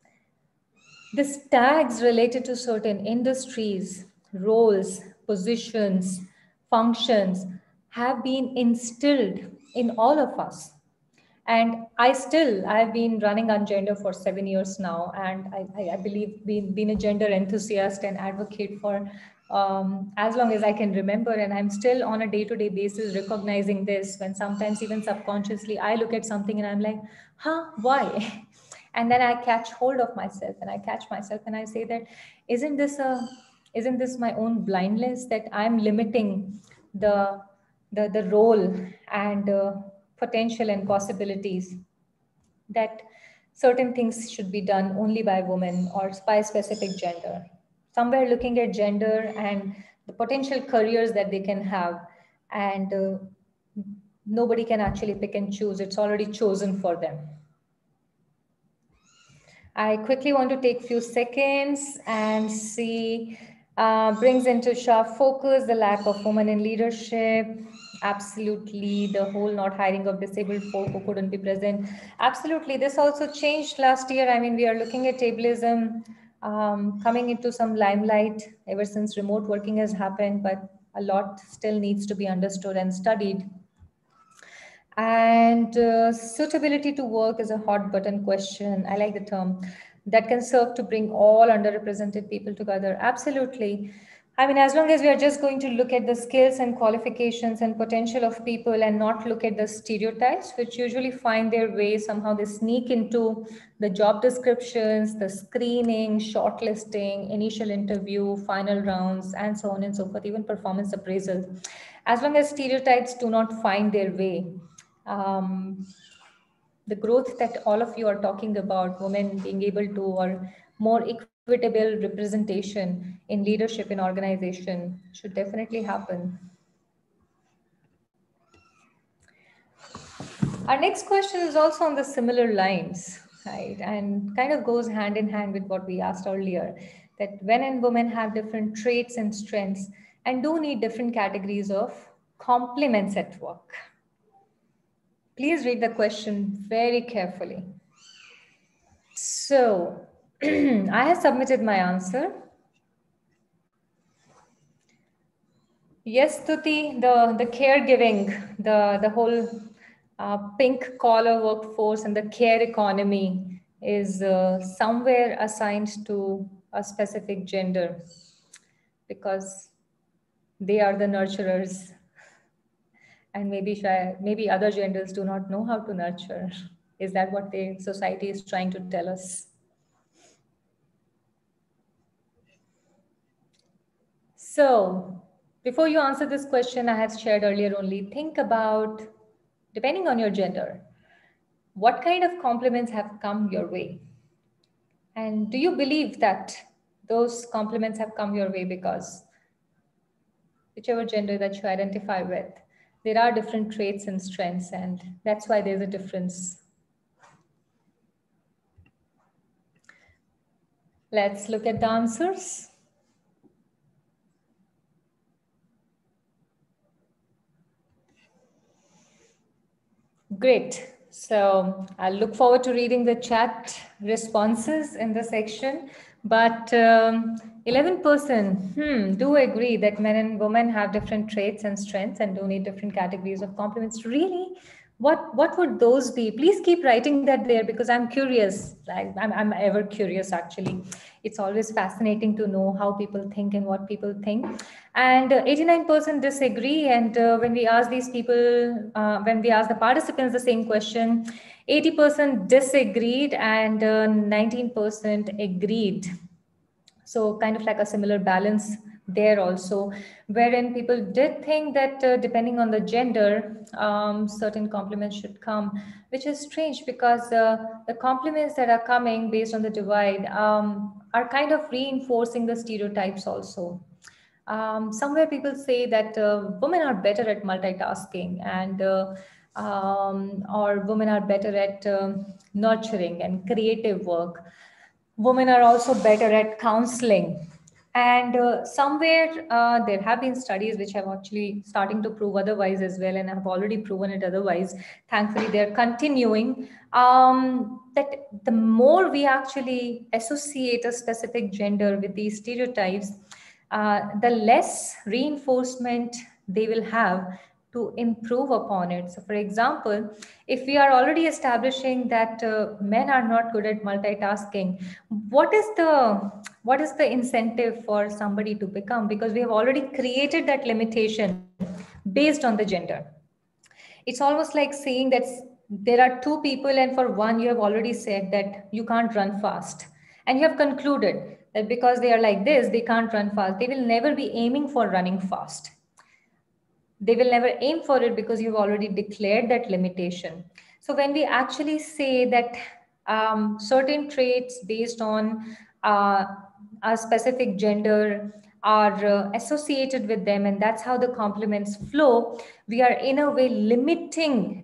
[SPEAKER 2] this tags related to certain industries, roles, positions, functions have been instilled in all of us. And I still, I've been running Ungender for seven years now, and I, I believe being, being a gender enthusiast and advocate for um, as long as I can remember. And I'm still on a day-to-day basis recognizing this, when sometimes even subconsciously I look at something and I'm like, huh, why? And then I catch hold of myself and I catch myself and I say that, isn't this a, isn't this my own blindness that I'm limiting the, the, the role and uh, potential and possibilities, that certain things should be done only by women or by specific gender. Somewhere looking at gender and the potential careers that they can have, and uh, nobody can actually pick and choose. It's already chosen for them. I quickly want to take a few seconds and see, uh, brings into sharp focus the lack of women in leadership. Absolutely, the whole not hiring of disabled folk who couldn't be present. Absolutely, this also changed last year. I mean, we are looking at ableism um, coming into some limelight ever since remote working has happened, but a lot still needs to be understood and studied. And uh, suitability to work is a hot button question. I like the term that can serve to bring all underrepresented people together. Absolutely. I mean, as long as we are just going to look at the skills and qualifications and potential of people and not look at the stereotypes, which usually find their way, somehow they sneak into the job descriptions, the screening, shortlisting, initial interview, final rounds, and so on and so forth, even performance appraisal. As long as stereotypes do not find their way, um, the growth that all of you are talking about, women being able to, or more equitable representation in leadership in organization, should definitely happen. Our next question is also on the similar lines, right? And kind of goes hand in hand with what we asked earlier, that men and women have different traits and strengths and do need different categories of complements at work. Please read the question very carefully. So I have submitted my answer. Yes, Tuti, the, the caregiving, the, the whole uh, pink collar workforce and the care economy is uh, somewhere assigned to a specific gender, because they are the nurturers, and maybe maybe other genders do not know how to nurture. Is that what the society is trying to tell us? So before you answer this question, I have shared earlier only, think about, depending on your gender, what kind of compliments have come your way? And do you believe that those compliments have come your way because whichever gender that you identify with, there are different traits and strengths, and that's why there's a difference. Let's look at the answers. Great. So I'll look forward to reading the chat responses in the section. But um, eleven percent hmm, do agree that men and women have different traits and strengths and do need different categories of compliments. Really? What, what would those be? Please keep writing that there, because I'm curious. Like, I'm, I'm ever curious, actually. It's always fascinating to know how people think and what people think. And uh, eighty-nine percent disagree. And uh, when we ask these people, uh, when we ask the participants the same question, eighty percent disagreed and uh, nineteen percent agreed. So kind of like a similar balance there also, wherein people did think that uh, depending on the gender, um, certain compliments should come, which is strange because uh, the compliments that are coming based on the divide um, are kind of reinforcing the stereotypes also. Um, somewhere people say that uh, women are better at multitasking and uh, um, or women are better at um nurturing and creative work. Women are also better at counseling. And uh, somewhere uh, there have been studies which have actually starting to prove otherwise as well, and have already proven it otherwise. Thankfully, they're continuing. Um, that the more we actually associate a specific gender with these stereotypes, uh, the less reinforcement they will have to improve upon it. So for example, if we are already establishing that uh, men are not good at multitasking, what is the what is the incentive for somebody to become? Because we have already created that limitation based on the gender. It's almost like saying that there are two people and for one you have already said that you can't run fast, and you have concluded that because they are like this, they can't run fast. They will never be aiming for running fast. They will never aim for it because you've already declared that limitation. So when we actually say that um, certain traits based on uh, a specific gender are uh, associated with them, and that's how the compliments flow, we are in a way limiting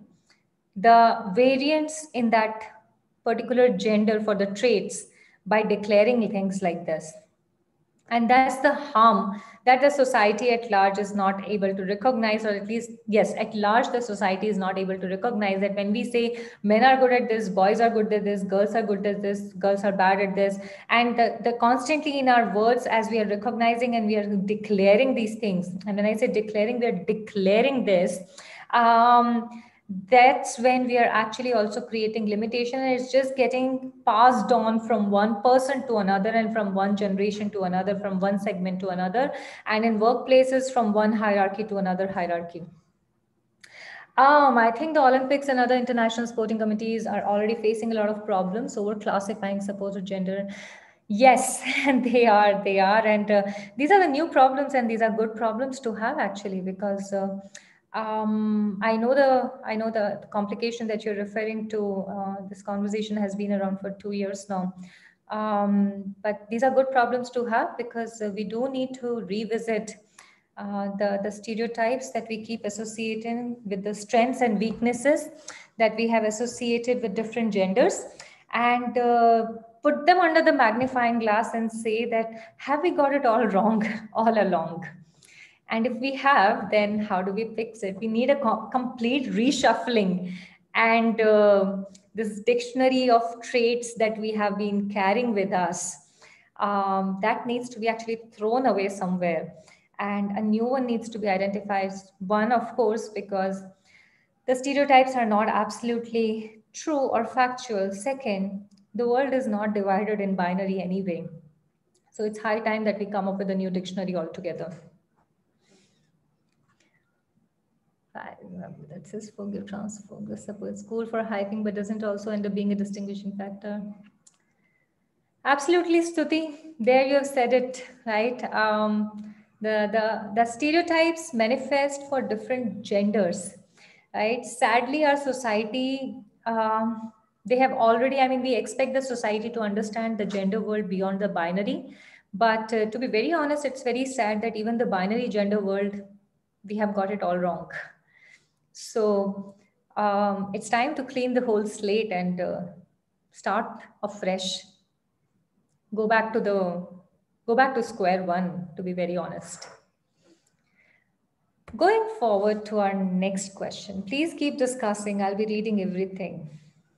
[SPEAKER 2] the variance in that particular gender for the traits by declaring things like this. And that's the harm that the society at large is not able to recognize, or at least, yes, at large, the society is not able to recognize that when we say men are good at this, boys are good at this, girls are good at this, girls are bad at this, and the, the constantly in our words, as we are recognizing and we are declaring these things, and when I say declaring, we're declaring this, um, that's when we are actually also creating limitation, and it's just getting passed on from one person to another, and from one generation to another, from one segment to another, and in workplaces from one hierarchy to another hierarchy. Um, I think the Olympics and other international sporting committees are already facing a lot of problems over classifying supposed gender. Yes, and they are, they are, and uh, these are the new problems, and these are good problems to have actually, because uh, um, I know the I know the, the complication that you're referring to. Uh, this conversation has been around for two years now, um, but these are good problems to have, because uh, we do need to revisit uh, the the stereotypes that we keep associating with the strengths and weaknesses that we have associated with different genders, and uh, put them under the magnifying glass and say that, have we got it all wrong all along? And if we have, then how do we fix it? We need a co- complete reshuffling. And uh, this dictionary of traits that we have been carrying with us, um, that needs to be actually thrown away somewhere. And a new one needs to be identified. One, of course, because the stereotypes are not absolutely true or factual. Second, the world is not divided in binary anyway. So it's high time that we come up with a new dictionary altogether. I remember that says forgive, transform, support school for hyping, but doesn't also end up being a distinguishing factor. Absolutely, Stuti. There you have said it, right? Um, the, the, the stereotypes manifest for different genders, right? Sadly, our society, um, they have already, I mean, we expect the society to understand the gender world beyond the binary. But uh, to be very honest, it's very sad that even the binary gender world, we have got it all wrong. So um, it's time to clean the whole slate and uh, start afresh. Go back to the, go back to square one, to be very honest. Going forward to our next question, please keep discussing. I'll be reading everything.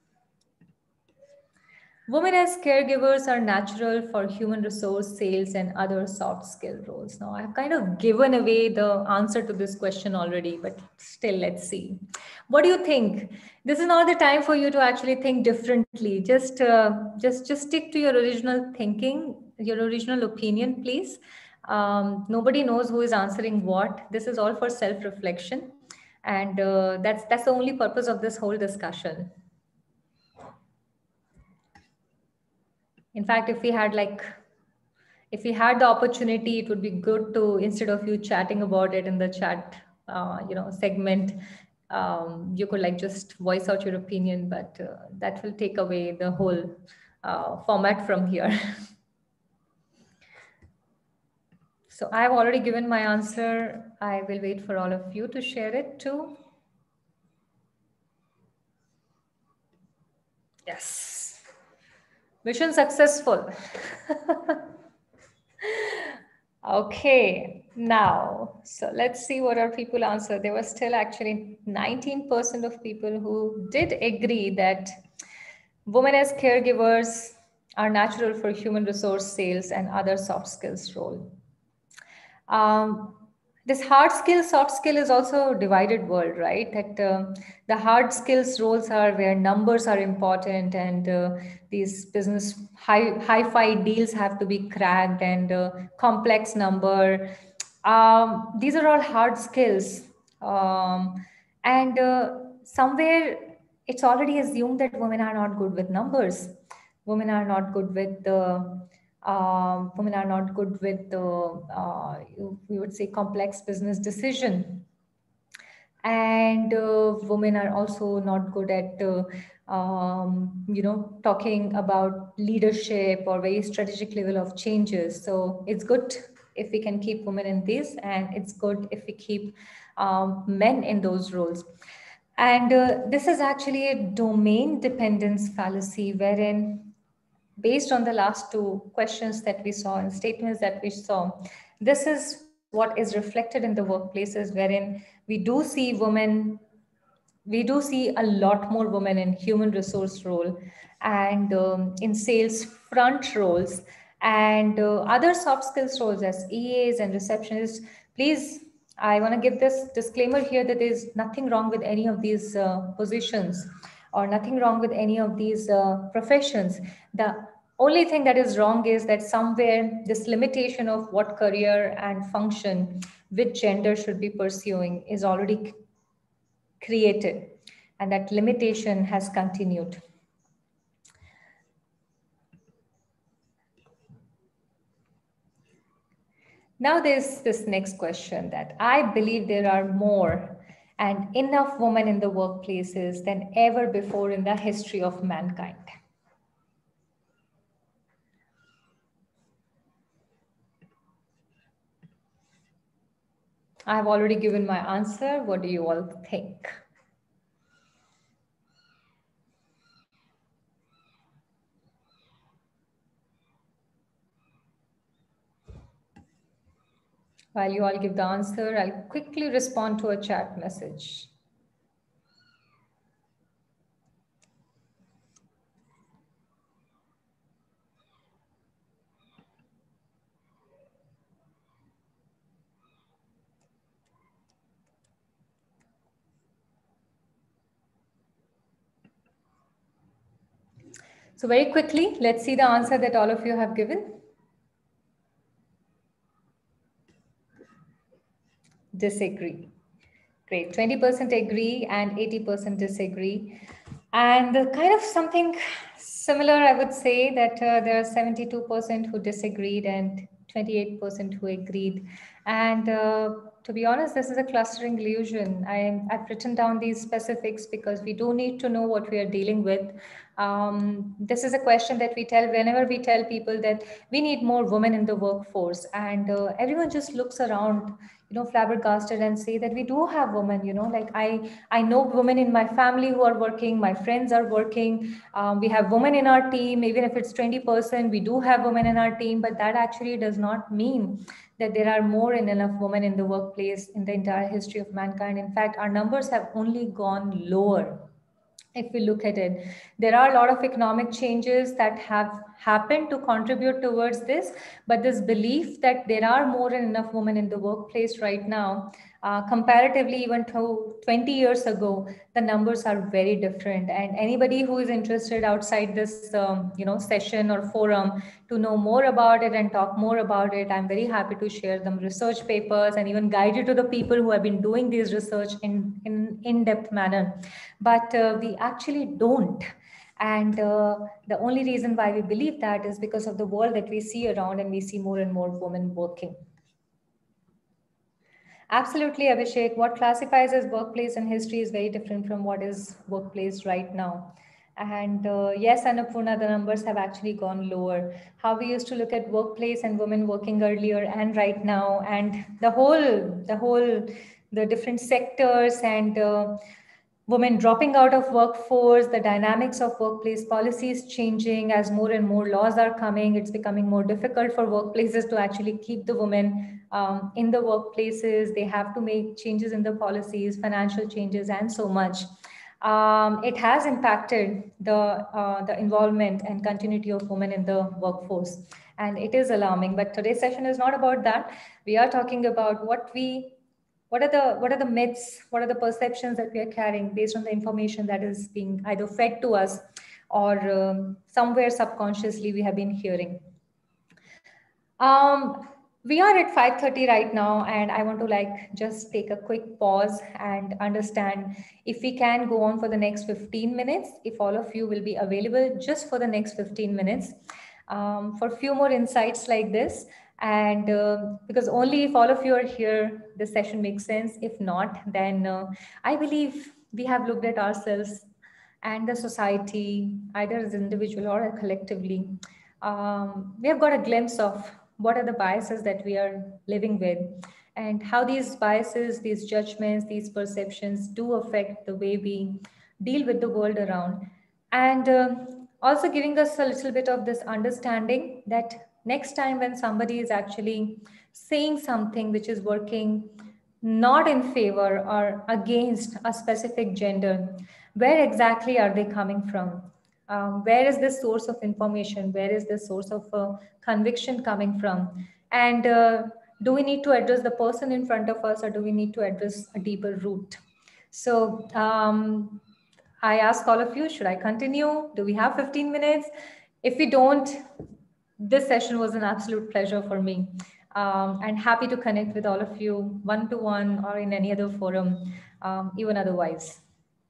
[SPEAKER 2] Women as caregivers are natural for human resource, sales, and other soft skill roles. Now, I've kind of given away the answer to this question already, but still, let's see. What do you think? This is not the time for you to actually think differently. Just, uh, just, just stick to your original thinking, your original opinion, please. Um, nobody knows who is answering what. This is all for self-reflection, and uh, that's that's the only purpose of this whole discussion. In fact, if we had like, if we had the opportunity, it would be good to, instead of you chatting about it in the chat, uh, you know, segment, um, you could like just voice out your opinion, but uh, that will take away the whole uh, format from here. So I've already given my answer. I will wait for all of you to share it too. Yes. Mission successful. Okay, now, so let's see what our people answer. There were still actually nineteen percent of people who did agree that women as caregivers are natural for human resource sales and other soft skills role. Um, this hard skill, soft skill is also a divided world, right? That uh, the hard skills roles are where numbers are important, and uh, these business high hi-fi deals have to be cracked, and uh, complex number. Um, these are all hard skills, um, and uh, somewhere it's already assumed that women are not good with numbers. Women are not good with the um, women are not good with the, uh, we would say, complex business decision. And uh, women are also not good at, uh, um, you know, talking about leadership or very strategic level of changes. So it's good if we can keep women in this, and it's good if we keep um, men in those roles. And uh, this is actually a domain dependence fallacy, wherein based on the last two questions that we saw and statements that we saw, this is what is reflected in the workplaces, wherein we do see women, we do see a lot more women in human resource role and um, in sales front roles and uh, other soft skills roles as E As and receptionists. Please, I want to give this disclaimer here that there's nothing wrong with any of these uh, positions or nothing wrong with any of these uh, professions. The only thing that is wrong is that somewhere this limitation of what career and function, which gender should be pursuing is already created, and that limitation has continued. Now there's this next question that I believe there are more and enough women in the workplaces than ever before in the history of mankind. I have already given my answer. What do you all think? While you all give the answer, I'll quickly respond to a chat message. So very quickly, let's see the answer that all of you have given. Disagree. Great, twenty percent agree and eighty percent disagree. And kind of something similar, I would say that uh, there are seventy-two percent who disagreed and twenty-eight percent who agreed. And uh, to be honest, this is a clustering illusion. I, I've written down these specifics because we do need to know what we are dealing with. Um, this is a question that we tell whenever we tell people that we need more women in the workforce, and uh, everyone just looks around, you know, flabbergasted and say that we do have women, you know, like I, I know women in my family who are working, my friends are working. Um, we have women in our team, even if it's twenty percent, we do have women in our team, but that actually does not mean that there are more than enough women in the workplace in the entire history of mankind. In fact, our numbers have only gone lower. If we look at it, there are a lot of economic changes that have happened to contribute towards this, but this belief that there are more than enough women in the workplace right now, uh, comparatively even to twenty years ago, the numbers are very different. And anybody who is interested outside this um, you know session or forum to know more about it and talk more about it, I'm very happy to share them research papers and even guide you to the people who have been doing these research in in in-depth manner. But uh, we actually don't. And uh, the only reason why we believe that is because of the world that we see around, and we see more and more women working. Absolutely, Abhishek. What classifies as workplace in history is very different from what is workplace right now. And uh, yes, Annapurna, the numbers have actually gone lower. How we used to look at workplace and women working earlier and right now, and the whole, the whole, the different sectors and uh, women dropping out of workforce, the dynamics of workplace policies changing as more and more laws are coming. It's becoming more difficult for workplaces to actually keep the women um, in the workplaces. They have to make changes in the policies, financial changes, and so much. Um, it has impacted the uh, the involvement and continuity of women in the workforce, and it is alarming. But today's session is not about that. We are talking about what we what are the what are the myths, what are the perceptions that we are carrying based on the information that is being either fed to us or um, somewhere subconsciously we have been hearing. um, we are at five thirty right now, and I want to like just take a quick pause and understand if we can go on for the next fifteen minutes, if all of you will be available just for the next fifteen minutes um, for a few more insights like this. And uh, because only if all of you are here, the session makes sense. If not, then uh, I believe we have looked at ourselves and the society, either as individual or collectively. Um, we have got a glimpse of what are the biases that we are living with, and how these biases, these judgments, these perceptions do affect the way we deal with the world around. And uh, also giving us a little bit of this understanding that next time when somebody is actually saying something which is working not in favor or against a specific gender, where exactly are they coming from? Um, where is this source of information? Where is this source of uh, conviction coming from? And uh, do we need to address the person in front of us, or do we need to address a deeper root? So um, I ask all of you, should I continue? Do we have fifteen minutes? If we don't, this session was an absolute pleasure for me. Um, and happy to connect with all of you one-to-one or in any other forum, um, even otherwise.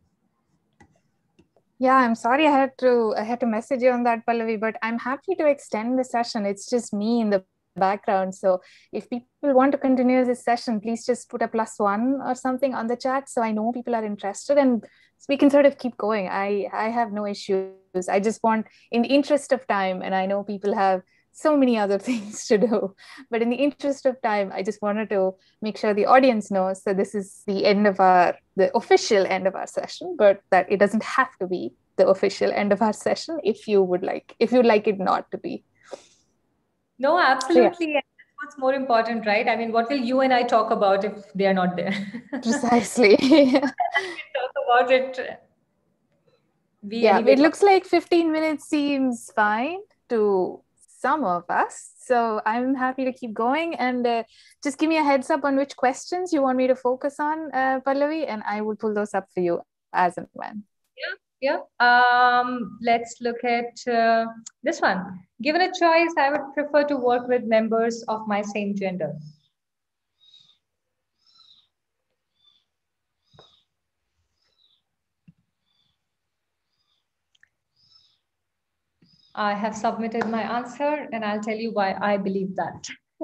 [SPEAKER 1] Yeah, I'm sorry I had to I had to message you on that, Pallavi, but I'm happy to extend the session. It's just me in the background. So if people want to continue this session, please just put a plus one or something on the chat so I know people are interested, and so we can sort of keep going. I I have no issues. I just want, in the interest of time, and I know people have so many other things to do, but in the interest of time, I just wanted to make sure the audience knows that this is the end of our the official end of our session, but that it doesn't have to be the official end of our session if you would like if you'd like it not to be.
[SPEAKER 2] No, absolutely. So, yeah. That's what's more important, right? I mean, what will you and I talk about if they are not there?
[SPEAKER 1] Precisely.
[SPEAKER 2] We can talk about it.
[SPEAKER 1] We yeah, anyway it looks like fifteen minutes seems fine to some of us. So I'm happy to keep going, and uh, just give me a heads up on which questions you want me to focus on, uh, Pallavi, and I will pull those up for you as and when.
[SPEAKER 2] Yeah, yeah. Um, let's look at uh, this one. Given a choice, I would prefer to work with members of my same gender. I have submitted my answer, and I'll tell you why I believe that.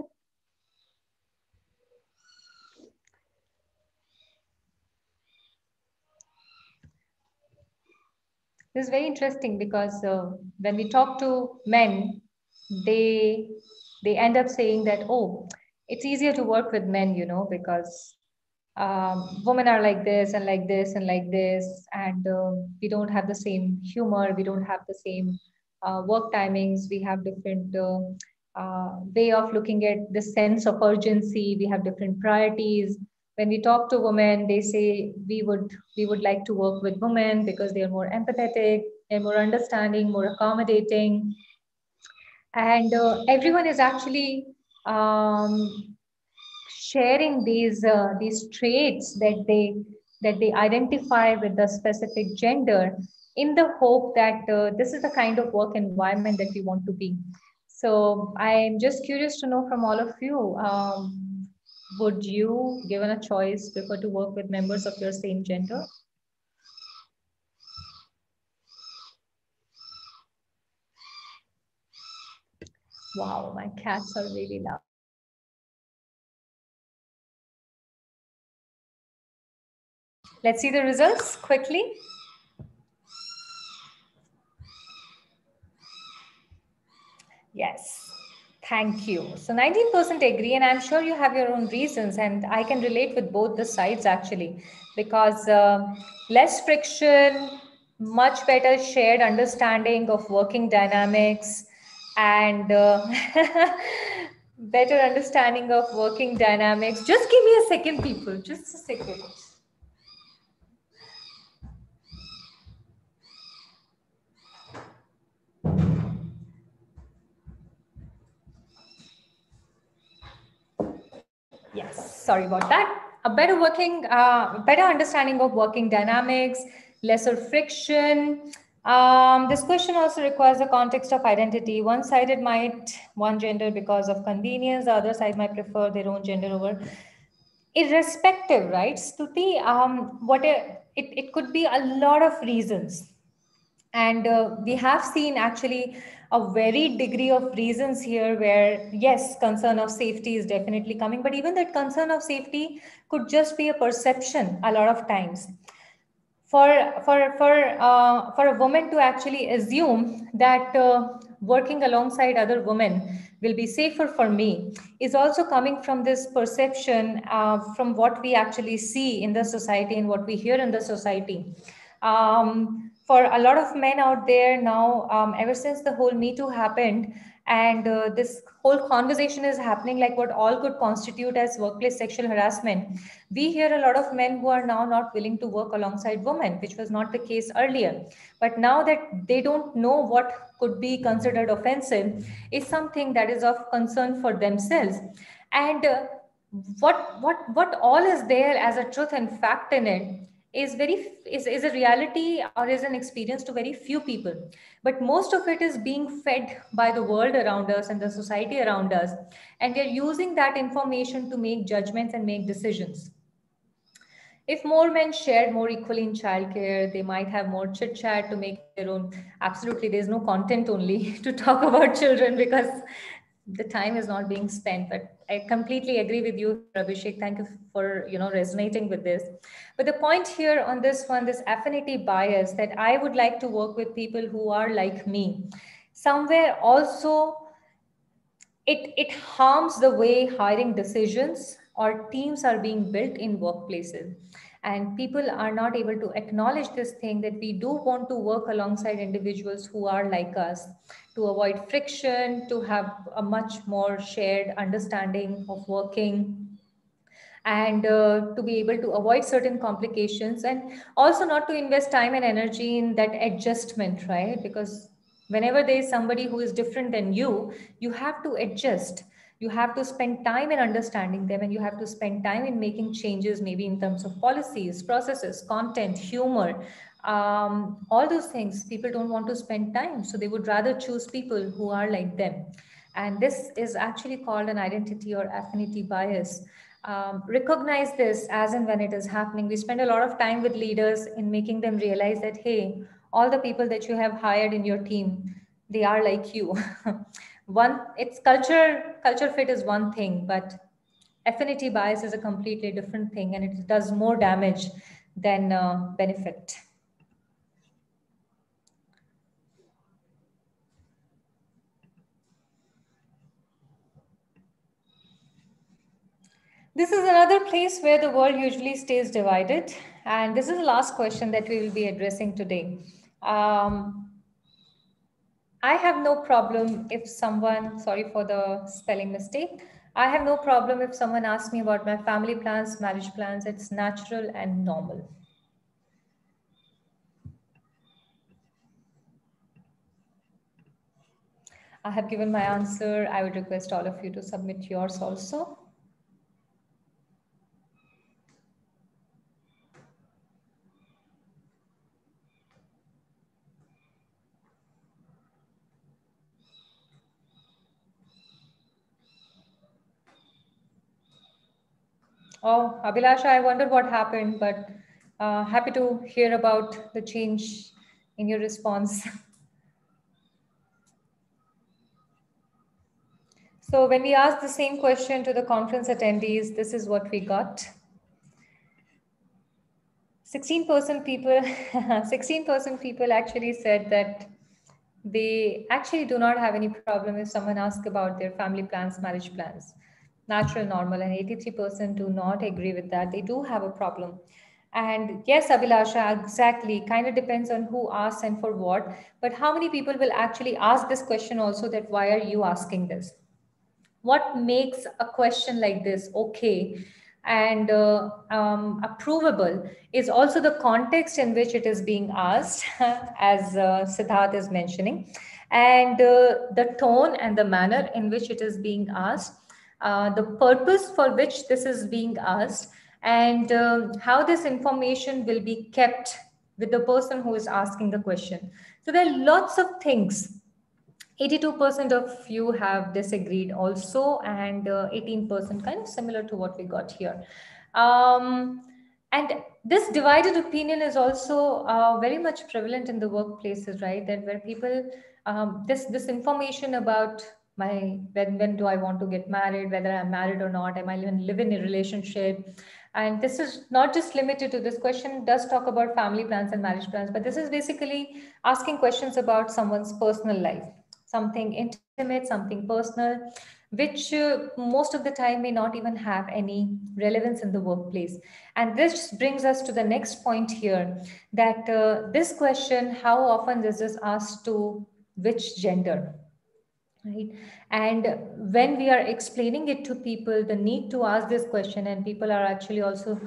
[SPEAKER 2] This is very interesting because uh, when we talk to men, they they end up saying that, oh, it's easier to work with men, you know, because um, women are like this and like this and like this, and uh, we don't have the same humor, we don't have the same uh, work timings, we have different uh, uh, way of looking at the sense of urgency, we have different priorities. When we talk to women, they say we would we would like to work with women because they are more empathetic, they're more understanding, more accommodating, and uh, everyone is actually um, sharing these uh, these traits that they that they identify with the specific gender, in the hope that uh, this is the kind of work environment that we want to be. So I'm just curious to know from all of you, um, would you, given a choice, prefer to work with members of your same gender? Wow, my cats are really loud. Let's see the results quickly. Yes, thank you. So nineteen percent agree, and I'm sure you have your own reasons, and I can relate with both the sides actually, because uh, less friction, much better shared understanding of working dynamics, and uh, better understanding of working dynamics. Just give me a second, people, just a second. Yes, sorry about that. A better working, uh, better understanding of working dynamics, lesser friction. Um, this question also requires a context of identity. One sided might one gender because of convenience, the other side might prefer their own gender over. Irrespective, right, Stuti? Um, what a, it, it could be a lot of reasons, and uh, we have seen actually a very degree of reasons here where, yes, concern of safety is definitely coming, but even that concern of safety could just be a perception a lot of times. For, for, for, uh, for a woman to actually assume that uh, working alongside other women will be safer for me is also coming from this perception, uh, from what we actually see in the society and what we hear in the society. Um, for a lot of men out there now, um, ever since the whole Me Too happened, and uh, this whole conversation is happening, like what all could constitute as workplace sexual harassment, we hear a lot of men who are now not willing to work alongside women, which was not the case earlier. But now that they don't know what could be considered offensive, is something that is of concern for themselves. And uh, what what what all is there as a truth and fact in it is very is, is a reality or is an experience to very few people, but most of it is being fed by the world around us and the society around us, and we are using that information to make judgments and make decisions. If more men shared more equally in childcare, they might have more chit chat to make their own. Absolutely, there's no content only to talk about children because the time is not being spent. But I completely agree with you here, Abhishek. Thank you for you know resonating with this. But the point here on this one, this affinity bias, that I would like to work with people who are like me. Somewhere also it, it harms the way hiring decisions or teams are being built in workplaces. And people are not able to acknowledge this thing, that we do want to work alongside individuals who are like us, to avoid friction, to have a much more shared understanding of working, and uh, to be able to avoid certain complications, and also not to invest time and energy in that adjustment, right? Because whenever there is somebody who is different than you, you have to adjust, you have to spend time in understanding them, and you have to spend time in making changes, maybe in terms of policies, processes, content, humor, um, all those things. People don't want to spend time, so they would rather choose people who are like them. And this is actually called an identity or affinity bias. Um, recognize this as and when it is happening. We spend a lot of time with leaders in making them realize that, hey, all the people that you have hired in your team, they are like you. One, it's culture, culture fit is one thing, but affinity bias is a completely different thing, and it does more damage than uh, benefit. This is another place where the world usually stays divided. And this is the last question that we will be addressing today. Um, I have no problem if someone, sorry for the spelling mistake. I have no problem if someone asks me about my family plans, marriage plans. It's natural and normal. I have given my answer. I would request all of you to submit yours also. Oh, Abhilasha, I wonder what happened, but uh, happy to hear about the change in your response. So when we asked the same question to the conference attendees, this is what we got. sixteen percent people, sixteen percent people actually said that they actually do not have any problem if someone asks about their family plans, marriage plans, natural, normal, and eighty-three percent do not agree with that. They do have a problem. And yes, Abhilasha, exactly, kind of depends on who asks and for what. But how many people will actually ask this question also, that why are you asking this? What makes a question like this okay and uh, um, approvable is also the context in which it is being asked, as uh, Siddharth is mentioning, and uh, the tone and the manner in which it is being asked, uh, the purpose for which this is being asked, and um, how this information will be kept with the person who is asking the question. So there are lots of things. eighty-two percent of you have disagreed also, and uh, eighteen percent kind of similar to what we got here. Um, and this divided opinion is also uh, very much prevalent in the workplaces, right? That where people, um, this, this information about my, when, when do I want to get married, whether I'm married or not, am I even live in a relationship? And this is not just limited to this question, does talk about family plans and marriage plans, but this is basically asking questions about someone's personal life, something intimate, something personal, which uh, most of the time may not even have any relevance in the workplace. And this brings us to the next point here, that uh, this question, how often is this asked to which gender? Right. And when we are explaining it to people, the need to ask this question, and people are actually also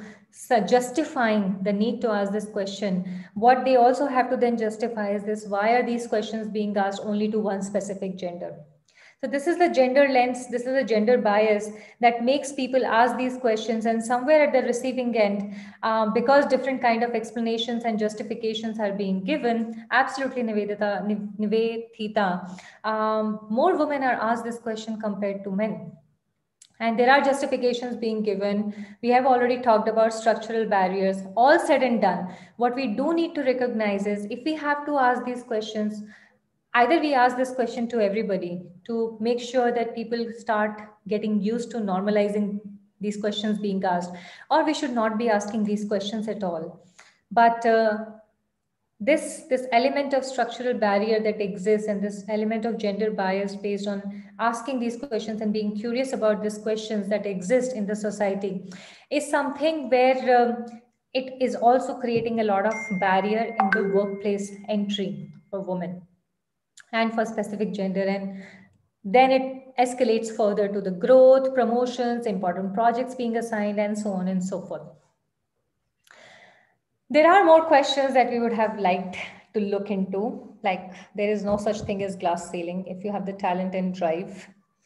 [SPEAKER 2] justifying the need to ask this question, what they also have to then justify is this: why are these questions being asked only to one specific gender? So this is the gender lens, this is the gender bias that makes people ask these questions, and somewhere at the receiving end, um, because different kind of explanations and justifications are being given, absolutely Nivedita, Nivedita, um, more women are asked this question compared to men. And there are justifications being given. We have already talked about structural barriers. All said and done, what we do need to recognize is, if we have to ask these questions, either we ask this question to everybody to make sure that people start getting used to normalizing these questions being asked, or we should not be asking these questions at all. But uh, this, this element of structural barrier that exists, and this element of gender bias based on asking these questions and being curious about these questions that exist in the society, is something where um, it is also creating a lot of barrier in the workplace entry for women and for specific gender. And then it escalates further to the growth, promotions, important projects being assigned, and so on and so forth. There are more questions that we would have liked to look into, like there is no such thing as glass ceiling. If you have the talent and drive,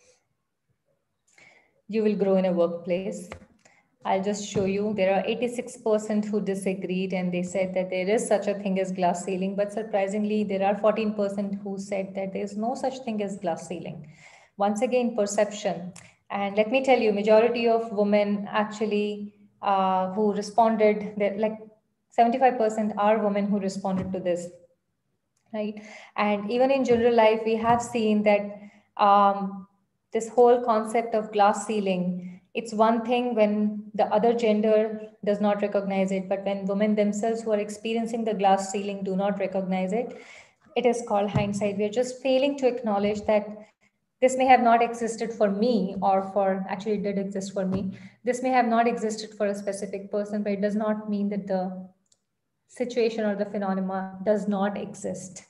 [SPEAKER 2] you will grow in a workplace. I'll just show you. There are eighty-six percent who disagreed, and they said that there is such a thing as glass ceiling. But surprisingly, there are fourteen percent who said that there is no such thing as glass ceiling. Once again, perception. And let me tell you, majority of women actually uh, who responded, like seventy-five percent are women who responded to this, right? And even in general life, we have seen that um, this whole concept of glass ceiling, it's one thing when the other gender does not recognize it, but when women themselves who are experiencing the glass ceiling do not recognize it, it is called hindsight. We're just failing to acknowledge that this may have not existed for me, or for, actually it did exist for me. This may have not existed for a specific person, but it does not mean that the situation or the phenomena does not exist.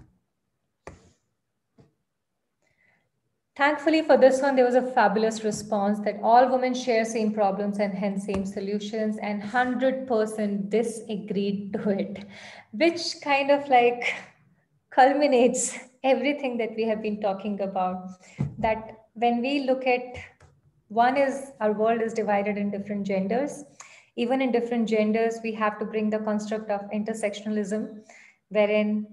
[SPEAKER 2] Thankfully for this one, there was a fabulous response that all women share same problems and hence same solutions, and one hundred percent disagreed to it, which kind of like culminates everything that we have been talking about. That when we look at, one is our world is divided in different genders. Even in different genders, we have to bring the construct of intersectionalism, wherein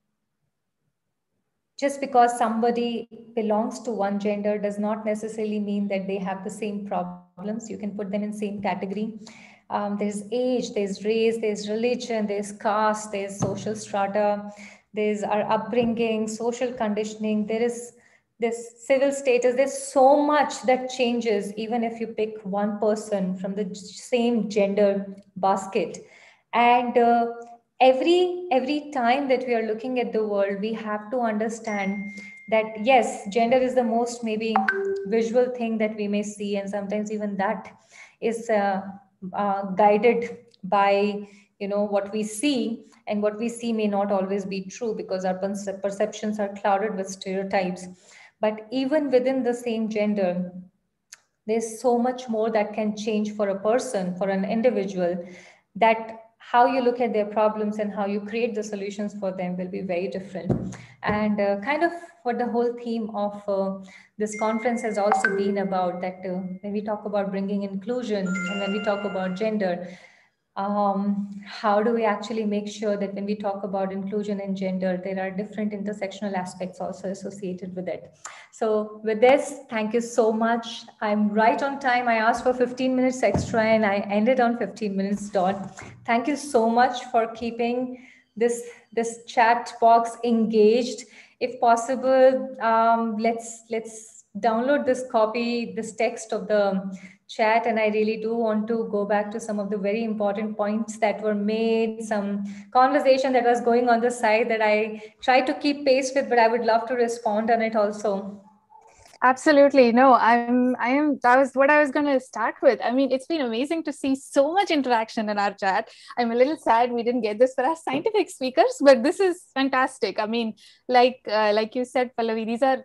[SPEAKER 2] just because somebody belongs to one gender does not necessarily mean that they have the same problems. You can put them in same category. Um, there's age, there's race, there's religion, there's caste, there's social strata, there's our upbringing, social conditioning, there is this civil status. There's so much that changes even if you pick one person from the same gender basket. And uh, every every time that we are looking at the world, we have to understand that yes, gender is the most maybe visual thing that we may see, and sometimes even that is uh, uh, guided by, you know, what we see, and what we see may not always be true because our perceptions are clouded with stereotypes. But even within the same gender, there's so much more that can change for a person, for an individual, that how you look at their problems and how you create the solutions for them will be very different. And uh, kind of what the whole theme of uh, this conference has also been about, that uh, when we talk about bringing inclusion and when we talk about gender, um, how do we actually make sure that when we talk about inclusion and gender, there are different intersectional aspects also associated with it. So with this, thank you so much. I'm right on time. I asked for fifteen minutes extra and I ended on fifteen minutes dot. Thank you so much for keeping this, this chat box engaged. If possible, um, let's, let's download this copy, this text of the chat, and I really do want to go back to some of the very important points that were made, some conversation that was going on the side that I tried to keep pace with, but I would love to respond on it also.
[SPEAKER 1] Absolutely. No, I'm, I am, that was what I was going to start with. I mean, it's been amazing to see so much interaction in our chat. I'm a little sad we didn't get this for our scientific speakers, but this is fantastic. I mean, like, uh, like you said, Pallavi, these are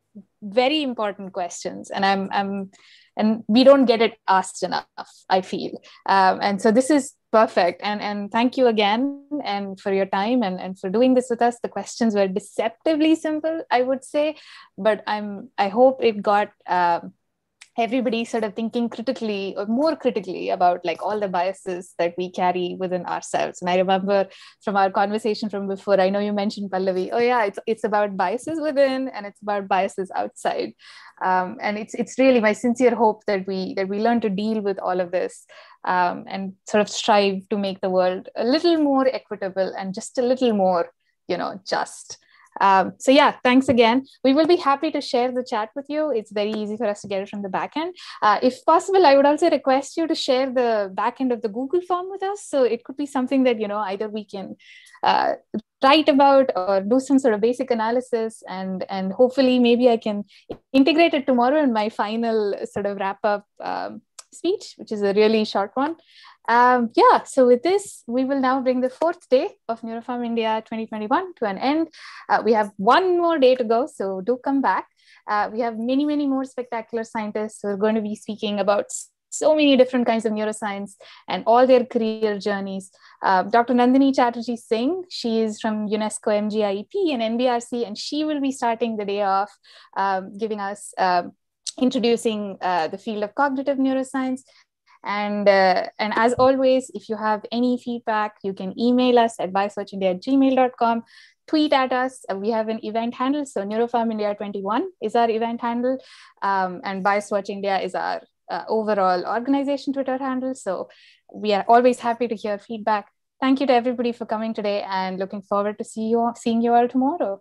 [SPEAKER 1] very important questions, and I'm, I'm, and we don't get it asked enough, I feel. Um, and so this is perfect. And, and thank you again, and for your time, and, and for doing this with us. The questions were deceptively simple, I would say, but I'm, I hope it got, um, everybody sort of thinking critically, or more critically, about like all the biases that we carry within ourselves. And I remember from our conversation from before, I know you mentioned, Pallavi, oh yeah, it's it's about biases within and it's about biases outside. Um, and it's it's really my sincere hope that we that we learn to deal with all of this, um, and sort of strive to make the world a little more equitable and just a little more, you know, just. Um, so yeah, thanks again. We will be happy to share the chat with you. It's very easy for us to get it from the back end. Uh, if possible, I would also request you to share the back end of the Google form with us. So it could be something that, you know, either we can uh, write about or do some sort of basic analysis, and, and hopefully maybe I can integrate it tomorrow in my final sort of wrap up um, speech, which is a really short one. Um, yeah, so with this, we will now bring the fourth day of Neuropharm India twenty twenty-one to an end. Uh, we have one more day to go, so do come back. Uh, we have many, many more spectacular scientists who are going to be speaking about so many different kinds of neuroscience and all their career journeys. Uh, Doctor Nandini Chatterjee Singh, she is from UNESCO M G I E P and N B R C, and she will be starting the day off um, giving us, um, introducing uh, the field of cognitive neuroscience. And, uh, and as always, if you have any feedback, you can email us at biaswatchindia at gmail dot com, tweet at us. Uh, we have an event handle. So Neuropharm India twenty-one is our event handle. Um, and BiasWatch India is our uh, overall organization Twitter handle. So we are always happy to hear feedback. Thank you to everybody for coming today, and looking forward to see you all, seeing you all tomorrow.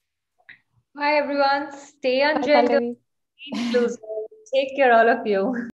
[SPEAKER 2] Bye, everyone. Stay on gender. Take care, all of you.